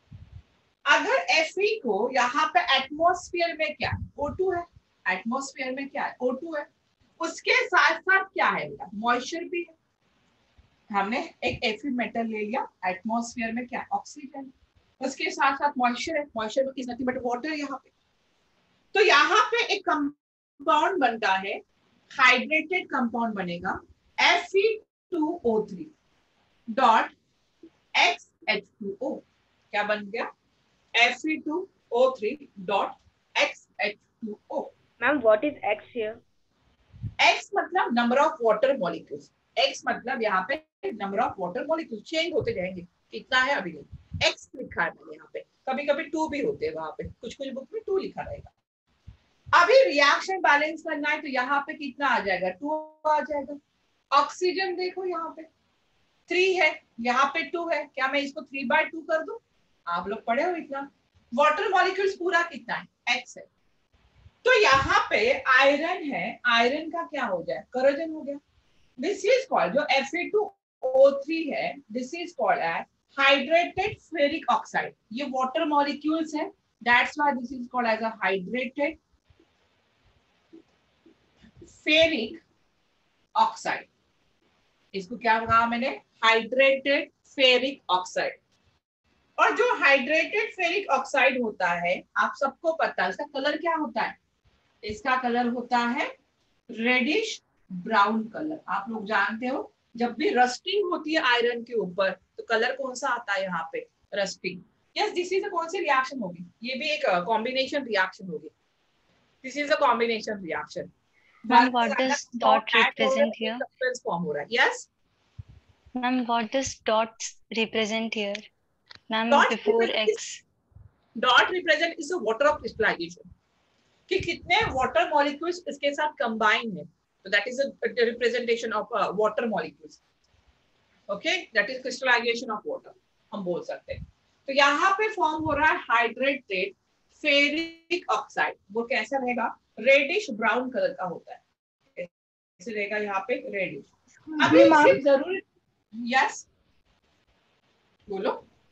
अगर Fe को यहाँ पे एटमॉस्फेयर में क्या है, O टू है, एटमॉस्फेयर में क्या है, O टू है, उसके साथ साथ क्या है बेटा, मॉइस्चर भी है। हमने एक Fe मेटल ले लिया, एटमॉस्फेयर में क्या है, ऑक्सीजन, उसके साथ साथ मॉइस्चर है, moisture is nothing but water यहाँ पे। तो यहाँ पे एक कंपाउंड बनता है, हाइड्रेटेड कंपाउंड बनेगा Fe two O three dot X H two O, क्या बन गया, Fe two O three dot X H two O। Ma'am, what is X here? X मतलब number of water molecules, X मतलब यहाँ पे number of water molecules change होते जाएंगे, कितना है अभी नहीं, X लिखा है मैंने यहाँ पे, कभी कभी टू भी होते हैं वहां पे, कुछ कुछ बुक में टू लिखा रहेगा। अभी रिएक्शन बैलेंस करना है तो यहाँ पे कितना आ जाएगा, टू आ जाएगा। ऑक्सीजन देखो यहाँ पे थ्री है, यहाँ पे टू है, क्या मैं इसको थ्री बाय टू कर दूं, आप लोग पढ़े हो इतना। वाटर मॉलिक्यूल्स पूरा कितना है, एक्स है। तो यहाँ पे आयरन है, आयरन का क्या हो जाए, करोजन हो गया। दिस इज कॉल्ड, जो Fe टू O थ्री है, this is called as hydrated ferric oxide. ये वाटर मॉलिक्यूल्स है, that's why this is called as a hydrated ferric oxide. इसको क्या कहा मैंने, हाइड्रेटेड फेरिक ऑक्साइड। और जो हाइड्रेटेड फेरिक ऑक्साइड होता है, आप सबको पता है इसका कलर क्या होता है, इसका कलर होता है रेडिश ब्राउन कलर। आप लोग जानते हो जब भी रस्टिंग होती है आयरन के ऊपर तो कलर कौन सा आता है यहाँ पे, रस्टिंग। यस, दिस इज कौन सी रिएक्शन होगी, ये भी एक कॉम्बिनेशन रिएक्शन होगी, this is a combination reaction. Ma'am, what does dot represent here? Substance form हो रहा है, yes? Ma'am, what does dots represent here? Ma'am, Dot before represent X. Dot represent is the water of crystallization, कि कितने वाटर मॉलिक्यूल्स इसके साथ कंबाइन है, तो that is a representation of water molecules. Okay, that is crystallisation of water, हम बोल सकते हैं। तो यहाँ पे फॉर्म हो रहा है हाइड्रेटेड फेरिक ऑक्साइड। वो कैसा रहेगा, रेडिश ब्राउन कलर का होता है, ऐसे रहेगा यहाँ पे रेडिश। अभी सिर्फ जरूर, यस बोलो,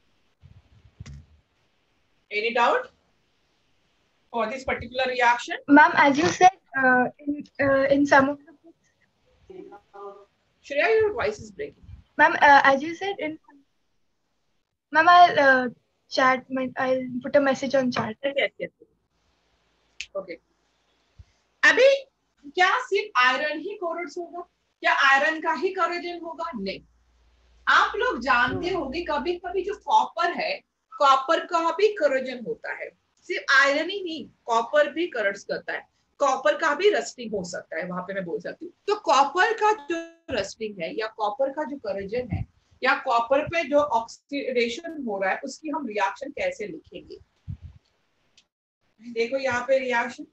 any doubt for this particular reaction? Ma'am, as you said, uh, in uh, in some of the books. Shreya, your voice is breaking. Ma'am, uh, as you said in. Ma'am, I'll uh, chat. My, I'll put a message on chat. Yes, yes, yes. Okay. अभी क्या सिर्फ आयरन ही कोरोड्स होगा, क्या आयरन का ही करोजन होगा, नहीं। आप लोग जानते होंगे कभी कभी जो कॉपर है, कॉपर का भी करोजन होता है। सिर्फ आयरन ही नहीं, कॉपर भी करोड्स करता है, कॉपर का भी रस्टिंग हो सकता है, वहां पे मैं बोल सकती हूँ। तो कॉपर का जो रस्टिंग है या कॉपर का जो करोजन है या कॉपर पे जो ऑक्सीडेशन हो रहा है, उसकी हम रिएक्शन कैसे लिखेंगे। देखो यहाँ पे रिएक्शन,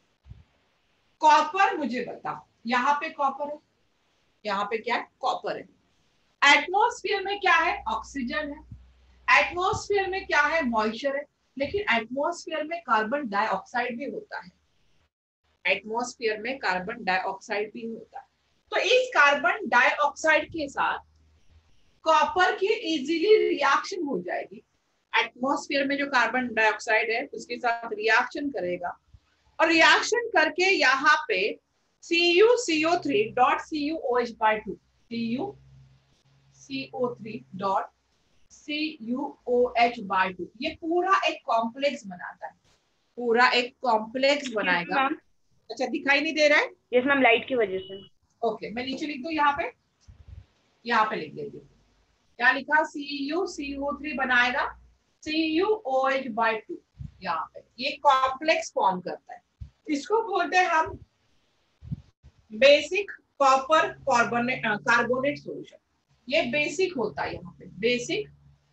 कॉपर मुझे बताओ, यहाँ पे कॉपर है, यहाँ पे क्या है, कॉपर है। एटमॉस्फेयर में क्या है, ऑक्सीजन है। एटमॉस्फेयर में क्या है, मॉइस्चर है। लेकिन एटमॉस्फेयर में कार्बन डाइऑक्साइड भी होता है, एटमॉस्फेयर में कार्बन डाइऑक्साइड भी होता है। तो इस कार्बन डाइऑक्साइड के साथ कॉपर की इजीली रिएक्शन हो जाएगी। एटमॉस्फेयर में जो कार्बन डाइऑक्साइड है उसके साथ रिएक्शन करेगा और रिएक्शन करके यहाँ पे C U C O three dot C U O H by two, C U C O three dot C U O H by two, ये पूरा एक कॉम्प्लेक्स बनाता है, पूरा एक कॉम्प्लेक्स बनाएगा। अच्छा दिखाई नहीं दे रहा है? यस मैम, लाइट की वजह से। ओके, मैं नीचे लिख दूं, यहाँ पे यहाँ पे लिख लेती हूँ। क्या लिखा? सी यू सी ओ थ्री बनाएगा C U O H by two, यहाँ पे ये कॉम्प्लेक्स फॉर्म करता है। इसको बोलते हैं हम basic copper carbonate carbonate solution. ये बेसिक होता है, यहाँ पे basic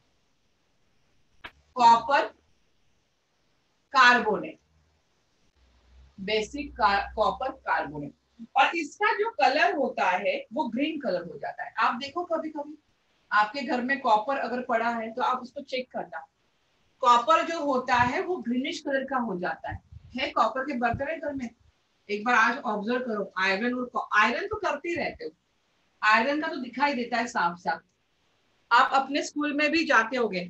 copper carbonate, basic copper carbonate. और इसका जो कलर होता है वो ग्रीन कलर हो जाता है। आप देखो कभी कभी आपके घर में कॉपर अगर पड़ा है तो आप उसको चेक करना, कॉपर जो होता है वो ग्रीनिश कलर का हो जाता है। है कॉपर के बर्तन है घर में? एक बार आज ऑब्जर्व करो, आयरन और आयरन तो करते ही रहते हो, आयरन का तो दिखाई देता है साफ साफ। आप अपने स्कूल में भी जाते होगे,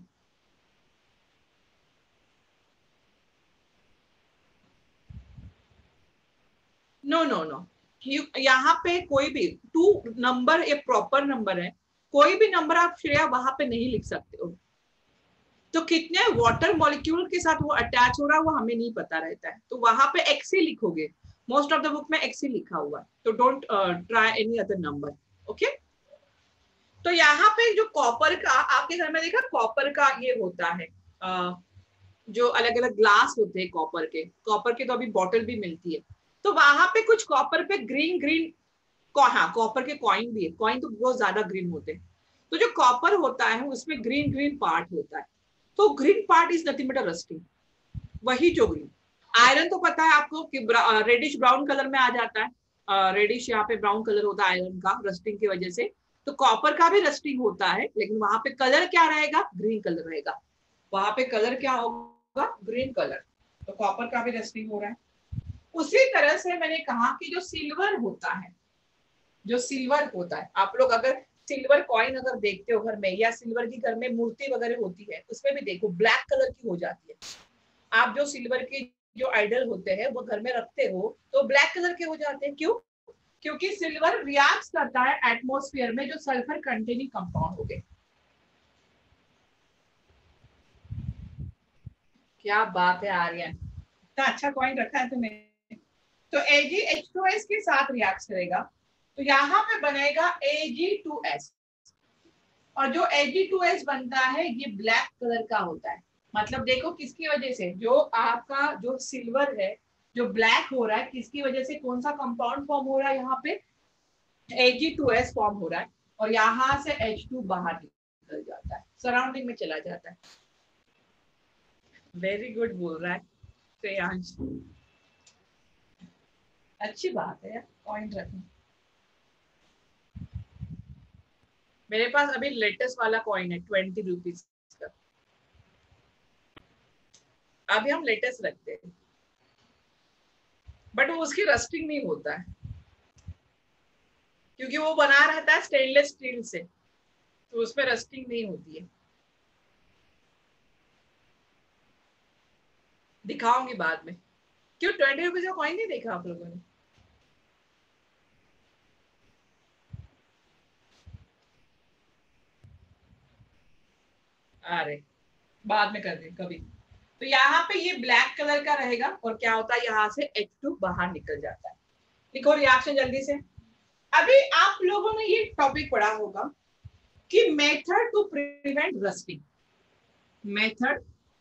नो नो नो यहाँ पे कोई भी टू नंबर एक प्रॉपर नंबर है, कोई भी नंबर आप श्रेया वहां पे नहीं लिख सकते हो। तो कितने वाटर मॉलिक्यूल के साथ वो अटैच हो रहा है वो हमें नहीं पता रहता है, तो वहां पे एक्स ही लिखोगे। मोस्ट ऑफ द बुक में एक्स ही लिखा हुआ है, तो don't try any other number. Okay, तो यहाँ पे जो कॉपर का आपके घर में देखा, कॉपर का ये होता है uh, जो अलग अलग ग्लास होते हैं कॉपर के, कॉपर के तो अभी बॉटल भी मिलती है, तो वहां पे कुछ कॉपर पे ग्रीन ग्रीन, हाँ कॉपर के कॉइन भी है, कॉइन तो बहुत ज्यादा ग्रीन होते हैं। तो जो कॉपर होता है उसमें ग्रीन ग्रीन पार्ट होता है, तो green part is nothing but rusting, वही जो ग्रीन। आयरन तो पता है आपको कि रेडिश ब्राउन कलर में आ जाता है, रेडिश यहाँ पे ब्राउन कलर होता है आयरन का रस्टिंग की वजह से। तो कॉपर का भी रस्टिंग होता है, लेकिन वहां पे कलर क्या रहेगा? ग्रीन कलर रहेगा, वहां पे कलर क्या होगा? Green colour. तो कॉपर का भी रस्टिंग हो रहा है। उसी तरह से मैंने कहा कि जो सिल्वर होता है, जो सिल्वर होता है, आप लोग अगर सिल्वर कॉइन अगर देखते हो घर में, या सिल्वर की घर में मूर्ति वगैरह होती है, उसमें भी देखो ब्लैक कलर की हो जाती है। आप जो सिल्वर के जो आइडल होते हैं वो घर में रखते हो तो ब्लैक कलर के हो जाते हैं। क्यों? क्योंकि सिल्वर रिएक्ट करता है एटमॉस्फेयर में जो सल्फर कंटेनिंग कंपाउंड हो गए। क्या बात है आर्यन, इतना अच्छा कॉइन रखा है तुमने। तो Ag एच टू एस के साथ रिएक्ट करेगा, तो यहाँ पे बनेगा ए जी टू एस, और जो ए जी टू एस बनता है ये ब्लैक कलर का होता है। मतलब देखो किसकी वजह से, जो आपका जो सिल्वर है जो ब्लैक हो रहा है, किसकी वजह से? कौन सा कंपाउंड फॉर्म हो रहा है? यहाँ पे A G two S form हो रहा है, और यहाँ से एच टू बाहर निकल जाता है, सराउंडिंग में चला जाता है। वेरी गुड बोल रहा है श्रेयांश, अच्छी बात है, पॉइंट रखें। मेरे पास अभी लेटेस्ट वाला कॉइन है ट्वेंटी रुपीज का, अभी हम लेटेस्ट रखते हैं, बट वो उसकी रस्टिंग नहीं होता है क्योंकि वो बना रहता है स्टेनलेस स्टील से, तो उसमें रस्टिंग नहीं होती है। दिखाऊंगी बाद में। क्यों ट्वेंटी रुपीज का कॉइन नहीं देखा आप लोगों ने? अरे बाद में कर दे कभी। तो यहाँ पे ये ब्लैक कलर का रहेगा, और क्या होता है यहाँ से एच टू बाहर निकल जाता है। लिखो रिएक्शन जल्दी से। अभी आप लोगों ने ये टॉपिक पढ़ा होगा कि method to prevent rusting, method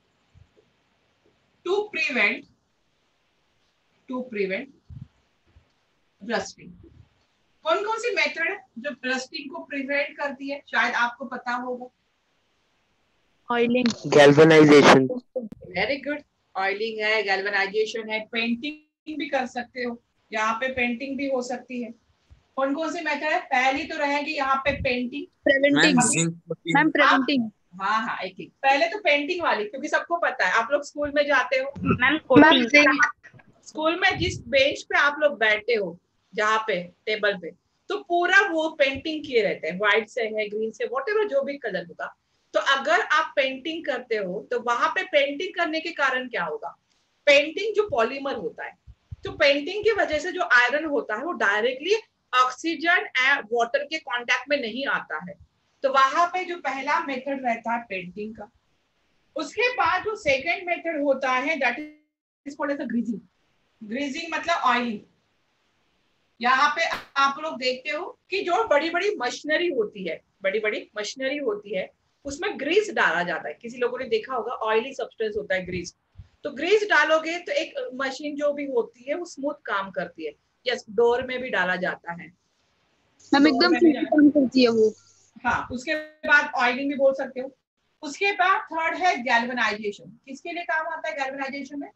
to prevent to prevent rusting. कौन कौन सी मेथड है जो रस्टिंग को प्रिवेंट करती है? शायद आपको पता होगा। Oiling, galvanization. Very good, oiling है, गैल्वेनाइजेशन है, पेंटिंग भी कर सकते हो, यहाँ पे पेंटिंग भी हो सकती है। कौन कौन सी मेथड है? पहली तो रहेगी यहाँ पे पेंटिंग, प्रिवेंटिंग मैम, प्रिवेंटिंग। हाँ हाँ एक एक पहले तो पेंटिंग वाली, क्योंकि सबको पता है, आप लोग स्कूल में जाते हो मैम कोटिंग, स्कूल में जिस बेंच पे आप लोग बैठे हो, जहाँ पे टेबल पे, तो पूरा वो पेंटिंग किए रहते हैं, व्हाइट से है, ग्रीन से, वॉटेवर जो भी कलर होगा। तो अगर आप पेंटिंग करते हो तो वहां पे पेंटिंग करने के कारण क्या होगा? पेंटिंग जो पॉलीमर होता है, तो पेंटिंग की वजह से जो आयरन होता है वो डायरेक्टली ऑक्सीजन एंड वाटर के कांटेक्ट में नहीं आता है, तो वहां पे जो पहला मेथड रहता है पेंटिंग का। उसके बाद जो सेकंड मेथड होता है that is called as a greasing. Greasing मतलब ऑयलिंग। यहाँ पे आप लोग देखते हो कि जो बड़ी बड़ी मशीनरी होती है, बड़ी बड़ी मशीनरी होती है, उसमें ग्रीस डाला जाता है। किसी लोगों ने देखा होगा ऑयली सब्सटेंस होता है ग्रीस, तो ग्रीस डालोगे तो एक मशीन जो भी होती है वो स्मूथ काम करती है। यस, डोर में भी डाला जाता है, हम एकदम काम करती है वो। हाँ, उसके बाद ऑयलिंग भी बोल सकते हो। उसके बाद थर्ड है गैल्वेनाइजेशन। किसके लिए काम आता है गैल्वेनाइजेशन में?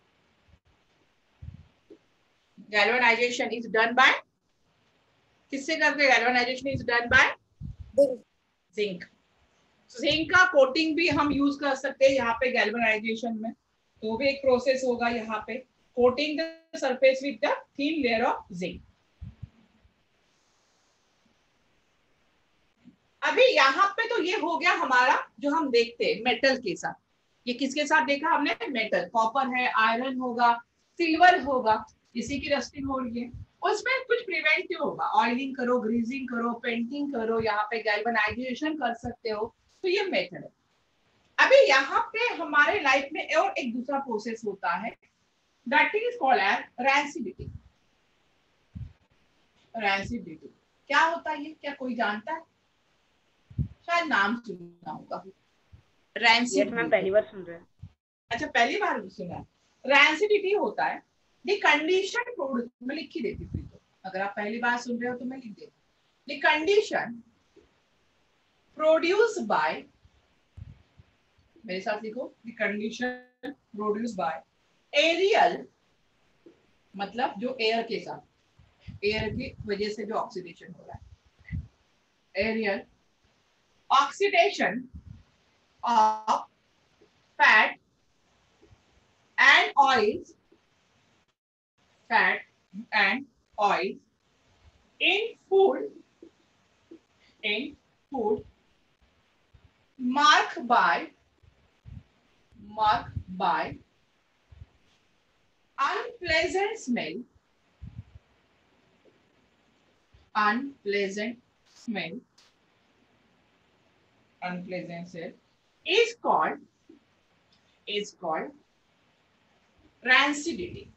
गैल्वेनाइजेशन इज डन बाय, किससे करते हैं? Galvanization is done by zinc. Zinc का कोटिंग भी हम यूज कर सकते हैं यहाँ पे गैल्वेनाइजेशन में, तो भी एक प्रोसेस होगा यहाँ पे, coating the surface with the thin layer of zinc. अभी यहाँ पे तो ये हो गया हमारा जो हम देखते हैं मेटल के साथ। ये किसके साथ देखा हमने? मेटल, कॉपर है, आयरन होगा, सिल्वर होगा, इसी की रस्टिंग हो रही है। उसमें कुछ प्रिवेंटिव होगा, ऑयलिंग करो, ग्रीजिंग करो, पेंटिंग करो, यहाँ पे गैल्वेनाइजेशन कर सकते हो, तो ये मेथड है। अभी यहाँ पे हमारे लाइफ में और एक दूसरा प्रोसेस होता है that is called as rancidity. Rancidity क्या होता है? ये क्या कोई जानता है? शायद नाम सुना होगा, रैंसिडिटी। मैं पहली बार सुन रहा हूँ। अच्छा, पहली बार सुना। रैंसिडिटी होता है द कंडीशन प्रोड्यूस, मैं लिख ही देती हूँ, तो अगर आप पहली बार सुन रहे हो तो मैं लिख देती हूँ। द कंडीशन प्रोड्यूस बाय, मेरे साथ लिखो, the condition produce by aerial, मतलब जो एयर के साथ, एयर की वजह से जो ऑक्सीडेशन हो रहा है, aerial oxidation of fat and oils, fat and oil in food, in food marked by, marked by unpleasant smell, unpleasant smell, unpleasant smell is called, is called rancidity,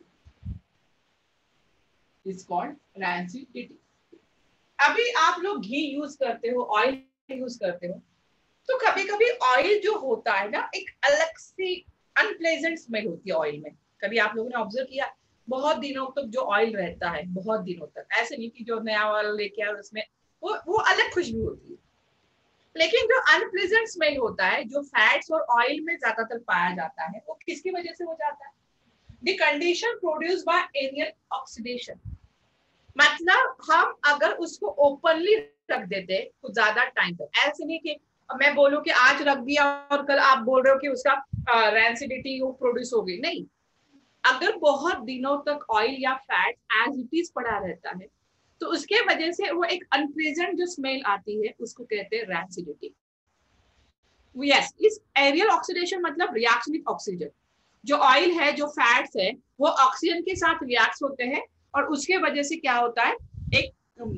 is called rancidity। अभी आप लोग घी यूज करते हो, ऑयल यूज करते हो, तो कभी कभी ऑयल जो होता है ना, एक अलग सी अनप्लेजेंट स्मेल होती है ऑयल में। कभी आप लोगों ने ऑब्जर्व किया, बहुत दिनों तक जो ऑयल रहता है, बहुत दिनों तक, ऐसे नहीं कि जो नया ऑयल लेके आए उसमें वो वो अलग खुशबू होती है। लेकिन जो अनप्लेजेंट स्मेल होता है, जो फैट्स और ऑयल में ज्यादातर पाया जाता है, वो किसकी वजह से हो जाता है? The condition produce by aerial oxidation. मतलब हम अगर उसको ओपनली रख देते कुछ ज्यादा टाइम तक, ऐसे नहीं कि मैं बोलूं कि आज रख दिया और कल आप बोल रहे हो कि उसका रैंसिडिटी वो प्रोड्यूस हो गई, नहीं। अगर बहुत दिनों तक ऑयल या फैट एज इट इज पड़ा रहता है, तो उसके वजह से वो एक अनप्लेजेंट जो स्मेल आती है, उसको कहते हैं रैंसिडिटी। यस, इस एरियल ऑक्सीडेशन मतलब रिएक्शन विद ऑक्सीजन। जो ऑयल है, जो फैट्स है, वो ऑक्सीजन के साथ रिएक्ट होते हैं और उसके वजह से क्या होता है, एक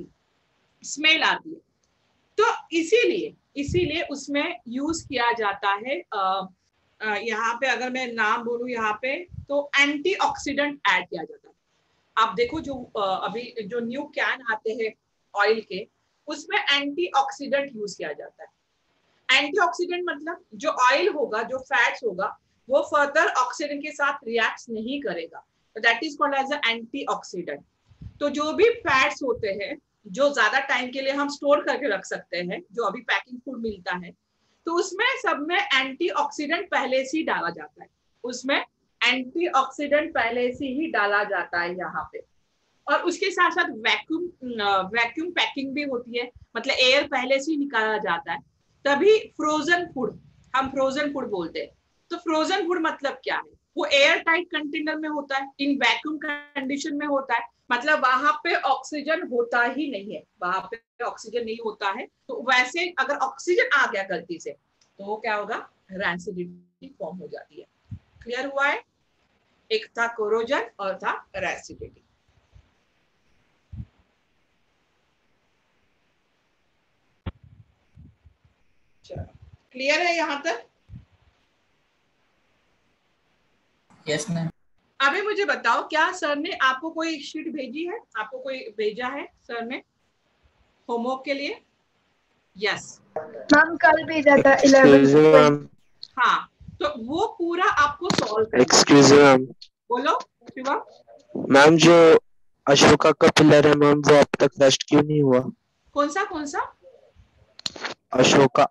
स्मेल आती है। तो इसीलिए इसीलिए उसमें यूज किया जाता है, यहाँ पे अगर मैं नाम बोलूं यहाँ पे, तो एंटीऑक्सीडेंट ऐड किया जाता है। आप देखो जो अभी जो न्यू कैन आते हैं ऑयल के, उसमें एंटीऑक्सीडेंट यूज किया जाता है। एंटीऑक्सीडेंट मतलब जो ऑयल होगा, जो फैट्स होगा, वो फर्दर ऑक्सीजन के साथ रिएक्ट नहीं करेगा, that is called as antioxidant. तो जो भी फैट्स होते हैं जो ज्यादा टाइम के लिए हम स्टोर करके रख सकते हैं, जो अभी पैकिंग फूड मिलता है, तो उसमें सब में एंटीऑक्सीडेंट पहले से ही डाला जाता है, उसमें एंटीऑक्सीडेंट पहले से ही डाला जाता है यहाँ पे। और उसके साथ साथ वैक्यूम वैक्यूम पैकिंग भी होती है, मतलब एयर पहले से ही निकाला जाता है। तभी फ्रोजन फूड, हम फ्रोजन फूड बोलते हैं। तो फ्रोजन फूड मतलब क्या है? वो एयर टाइट कंटेनर में होता है, इन वैक्यूम कंडीशन में होता है, मतलब वहां पे ऑक्सीजन होता ही नहीं है, वहां पे ऑक्सीजन नहीं होता है। तो वैसे अगर ऑक्सीजन आ गया गलती से, तो वो क्या होगा, रैंसिडिटी फॉर्म हो जाती है। क्लियर हुआ है? एक था कोरोजन और था रेसिडिटी। चलो क्लियर है यहाँ तक? Yes ma'am. अभी मुझे बताओ, क्या सर ने आपको कोई शीट भेजी है? आपको कोई भेजा है सर ने होमवर्क के लिए? यस मैम कल भेजा था इलेवन। हाँ, तो वो पूरा आपको सॉल्व करना है। Excuse ma'am. बोलो शिवा। मैम जो अशोका का पिलर है मैम वो अब तक रेस्ट क्यों नहीं हुआ? कौन सा कौन सा? अशोका।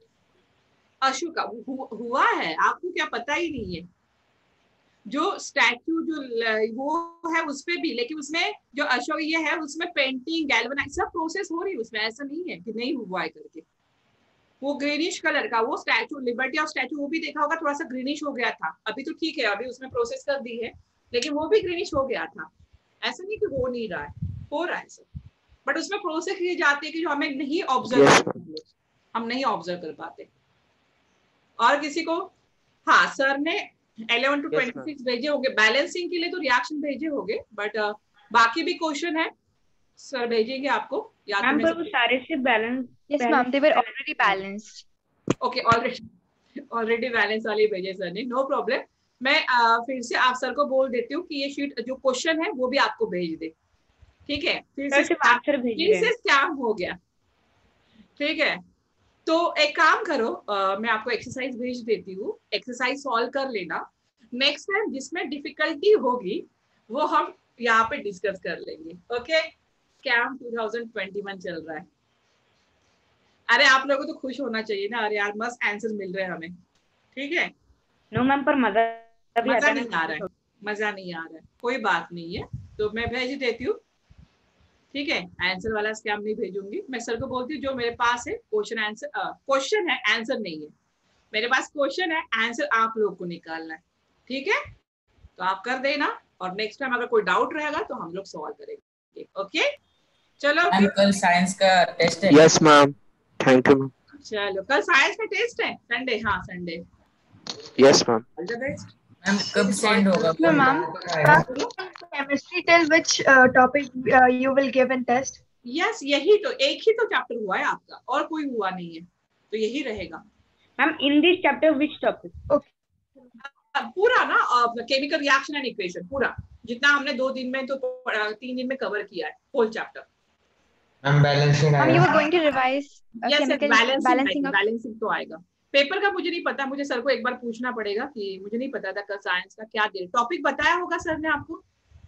अशोका हु, हुआ है, आपको क्या पता ही नहीं है? जो स्टैचू जो वो है उस पे भी, लेकिन उसमें जो अशोक ये है उसमें पेंटिंग गैल्वेनाइज सब प्रोसेस हो रही है उसमें, ऐसा नहीं है कि नहीं हुआ है करके। वो ग्रीनिश कलर का वो स्टैचू, लिबर्टी ऑफ स्टैचू, वो भी देखा होगा थोड़ा सा ग्रीनिश हो गया था, अभी तो ठीक है, अभी उसमें प्रोसेस कर दी है, लेकिन वो भी ग्रीनिश हो गया था। ऐसा नहीं कि हो नहीं रहा है, हो रहा है सब, बट उसमें प्रोसेस ये जाती है कि जो हमें नहीं ऑब्जर्व yes. हम नहीं ऑब्जर्व कर पाते। और किसी को? हाँ, सर ने इलेवन टू ट्वेंटी सिक्स भेजे होंगे, बैलेंसिंग के लिए तो रिएक्शन भेजे होंगे, बट uh, बाकी भी क्वेश्चन है सर भेजेंगे आपको। या मैम पर वो सारे से balance? Yes ma'am, they were already balanced. Okay, already already balance वाले भेजे सर ने, नो प्रॉब्लम। मैं uh, फिर से आप सर को बोल देती हूँ कि ये शीट जो क्वेश्चन है वो भी आपको भेज दे, ठीक है? फिर से फिर से स्कैम हो गया, ठीक है? तो एक काम करो, uh, मैं आपको एक्सरसाइज भेज देती हूँ, एक्सरसाइज सॉल्व कर लेना। नेक्स्ट टाइम जिसमें डिफिकल्टी होगी वो हम यहाँ पे डिस्कस कर लेंगे। Okay, scam two thousand twenty one चल रहा है। अरे आप लोगों को तो खुश होना चाहिए ना, अरे यार मस्त आंसर मिल रहे हैं हमें, ठीक है? नो मैम, पर मजा मजा नहीं आ रहा है, मजा नहीं आ रहा है, कोई बात नहीं है, तो मैं भेज देती हूँ, ठीक है? आंसर वाला स्कैम नहीं भेजूंगी, मैं सर को बोलती हूँ जो मेरे पास है क्वेश्चन आंसर, क्वेश्चन है आंसर नहीं है, मेरे पास क्वेश्चन है, आंसर आप लोग को निकालना है, ठीक है? तो आप कर देना, और नेक्स्ट टाइम अगर कोई डाउट रहेगा तो हम लोग सॉल्व करेंगे। ओके चलो, कल साइंस का टेस्ट है। Yes ma'am, thank you ma'am. चलो कल साइंस का टेस्ट है, संडे? हाँ Sunday. Yes ma'am. All the best. Ma'am कब सेंड होगा? Ma'am chemistry till which topic you will give in test? Yes, यही तो, एक ही तो चैप्टर हुआ है आपका, और कोई हुआ नहीं है, तो यही रहेगा। Ma'am in this chapter which topic? Okay, पूरा ना केमिकल रिएक्शन एंड इक्वेशन, पूरा जितना हमने दो दिन में तो तीन दिन में कवर किया है, whole chapter. Ma'am balancing ma'am you are going to revise chemical balancing balancing balancing तो आएगा। पेपर का मुझे नहीं पता, मुझे सर को एक बार पूछना पड़ेगा, कि मुझे नहीं पता था कल साइंस का क्या दे टॉपिक बताया होगा सर ने आपको।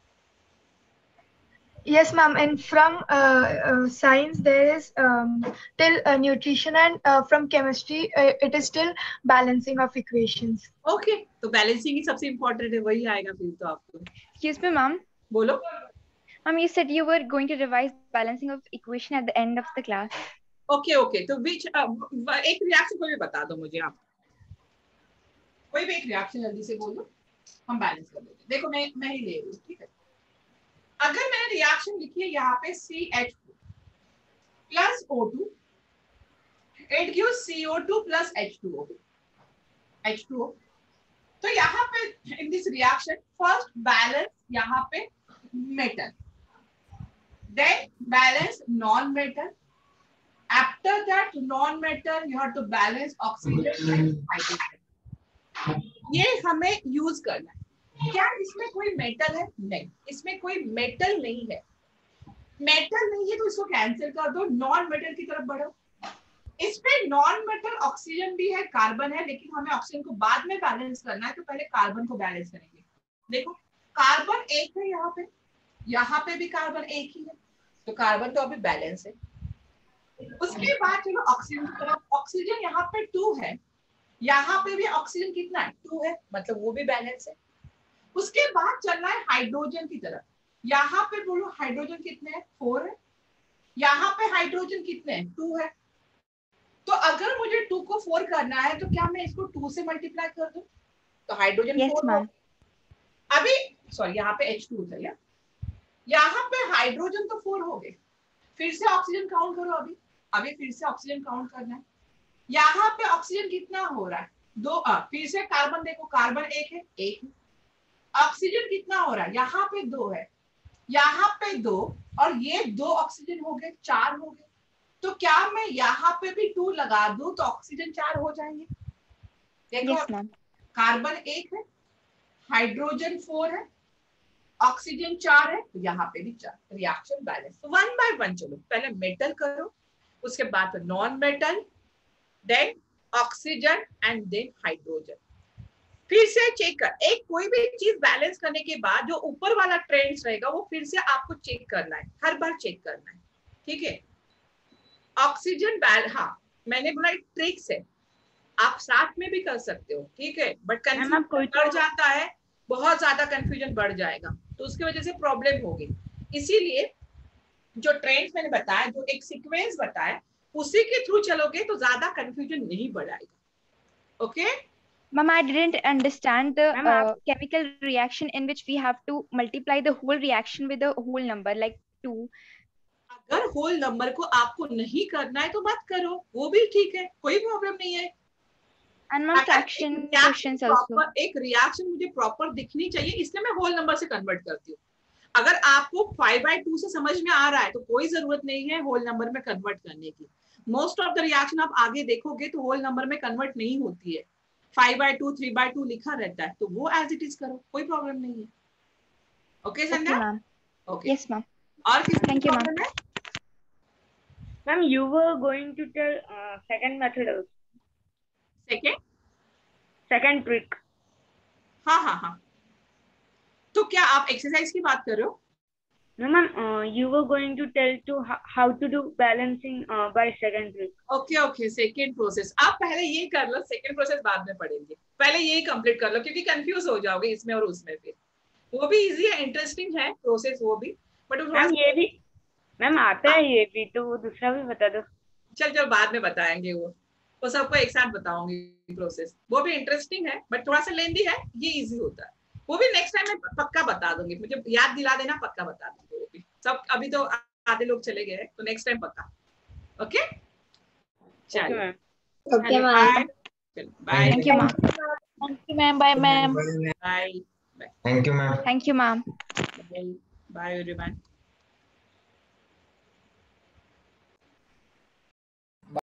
yes ma'am, and from uh, uh, science there is um, till uh, nutrition, and uh, from chemistry uh, it is still balancing of equations. okay, तो बैलेंसिंग ही सबसे इम्पोर्टेंट है, वही आएगा फिर तो आपको। Excuse me ma'am, बोलो। ma'am you said you were going to revise balancing of equation at the end of the class. Okay okay, तो which uh, एक रिएक्शन कोई भी बता दो मुझे, आप कोई भी एक रिएक्शन जल्दी से बोलो, हम बैलेंस कर देते। देखो मैं मैं ही ले रही हूँ, ठीक है? अगर मैंने रिएक्शन लिखी है यहाँ पे C H two plus O two, it gives C O two plus H two O, H two O. तो यहाँ पे in this reaction first balance यहाँ पे metal, then balance non metal, after that non metal you have to balance oxygen and hydrogen. ये हमें यूज करना है। क्या इसमें कोई मेटल है? नहीं, इसमें कोई मेटल नहीं है। मेटल नहीं है तो इसको कैंसिल कर दो, नॉन मेटल की तरफ बढ़ो। इसमें नॉन मेटल ऑक्सीजन भी है, कार्बन है, लेकिन हमें ऑक्सीजन को बाद में बैलेंस करना है, तो पहले कार्बन को बैलेंस करेंगे। देखो कार्बन एक है यहाँ पे, यहाँ पे भी कार्बन एक ही है, तो कार्बन तो अभी बैलेंस है। उसके बाद चलो ऑक्सीजन की तरफ, ऑक्सीजन यहाँ पे टू है, यहाँ पे भी ऑक्सीजन कितना है? टू है, मतलब वो भी बैलेंस है। उसके बाद चलना है हाइड्रोजन की तरफ, यहाँ पे बोलो हाइड्रोजन कितने हैं? फोर है, यहाँ पे हाइड्रोजन कितने हैं? टू है। तो अगर मुझे टू को फोर करना है तो क्या मैं इसको टू से मल्टीप्लाई कर दूं? तो हाइड्रोजन yes, फोर हो। अभी सॉरी यहाँ पे एच टू था, या यहाँ पे हाइड्रोजन तो फोर हो गए, फिर से ऑक्सीजन काउंट करो। अभी अभी फिर से ऑक्सीजन काउंट करना है। यहाँ पे ऑक्सीजन कितना हो रहा है? दो। आ, फिर से कार्बन देखो, कार्बन एक है, एक है। ऑक्सीजन कितना हो रहा है, यहाँ पे दो है, यहाँ पे दो, और ये दो ऑक्सीजन हो गए, चार हो गए। तो क्या मैं यहाँ पे भी टू लगा दूं तो ऑक्सीजन चार हो जाएंगे? देखो Yes, ma'am. कार्बन एक है, हाइड्रोजन फोर है, ऑक्सीजन चार है, तो यहाँ पे भी चार। Reaction balance. तो वन बाय वन चलो, पहले मेटल करो, उसके बाद non metal, then oxygen and then hydrogen. फिर से चेक कर, एक कोई भी चीज बैलेंस करने के बाद जो ऊपर वाला ट्रेंड्स रहेगा वो फिर से आपको चेक करना है, हर बार चेक करना है, ठीक है। ऑक्सीजन बैल, हाँ मैंने बोला एक ट्रिक्स है, आप साथ में भी कर सकते हो, ठीक है, बट कंफ्यूजन बढ़ जाता है, बहुत ज्यादा कंफ्यूजन बढ़ जाएगा, तो उसकी वजह से प्रॉब्लम होगी। इसीलिए जो ट्रेंड्स मैंने बताया, जो एक सीक्वेंस बताया, उसी के थ्रू चलोगे तो ज्यादा कंफ्यूजन नहीं बढ़ाएगा। Okay Ma'am, I didn't understand the uh, chemical reaction in which we have to multiply the whole reaction with a whole number like two. अगर होल नंबर को आपको नहीं करना है तो मत करो, वो भी ठीक है, कोई प्रॉब्लम नहीं है। And ma'am, fraction questions also. एक रिएक्शन मुझे प्रॉपर दिखनी चाहिए, इसलिए मैं होल नंबर से कन्वर्ट करती हूँ। अगर आपको फाइव बाय टू से समझ में आ रहा है तो कोई जरूरत नहीं है होल नंबर में कन्वर्ट करने की। मोस्ट ऑफ द रिएक्शन आप आगे देखोगे तो होल नंबर में कन्वर्ट नहीं होती है, five by two three by two लिखा रहता है, तो वो एज इट इज करो, कोई प्रॉब्लम नहीं है। Okay Sandhya? Ma'am. Okay yes ma'am. और किसी thank you ma'am. Ma'am you were going to tell uh, second method also. Second Second trick. हाँ हाँ हाँ, तो क्या आप एक्सरसाइज की बात कर रहे हो? No ma'am, uh, you were going to tell to ho- how to do balancing uh, by second trick. Okay okay, second process आप पहले ये कर लो, सेकेंड प्रोसेस बाद में पढ़ेंगे, पहले ये कंप्लीट कर लो क्योंकि कंफ्यूज हो जाओगे इसमें और उसमें। फिर वो भी इजी है, इंटरेस्टिंग है प्रोसेस वो भी, बट मैम ये भी मैम आता है, ये भी तो वो दूसरा भी बता दो। चल चल बाद में बताएंगे, वो वो सबको एक साथ बताऊंगी प्रोसेस, वो भी इंटरेस्टिंग है बट थोड़ा सा लेंदी है, ये इजी होता है, वो भी नेक्स्ट टाइम मैं पक्का बता दूंगी, मुझे याद दिला देना, पक्का बता दूंगी वो भी सब। अभी तो आधे लोग चले गए हैं तो नेक्स्ट टाइम पक्का। ओके चलो, okay ma'am, bye. Thank you ma'am. Thank you ma'am, bye ma'am, bye thank you ma'am. Thank you ma'am. Bye everyone.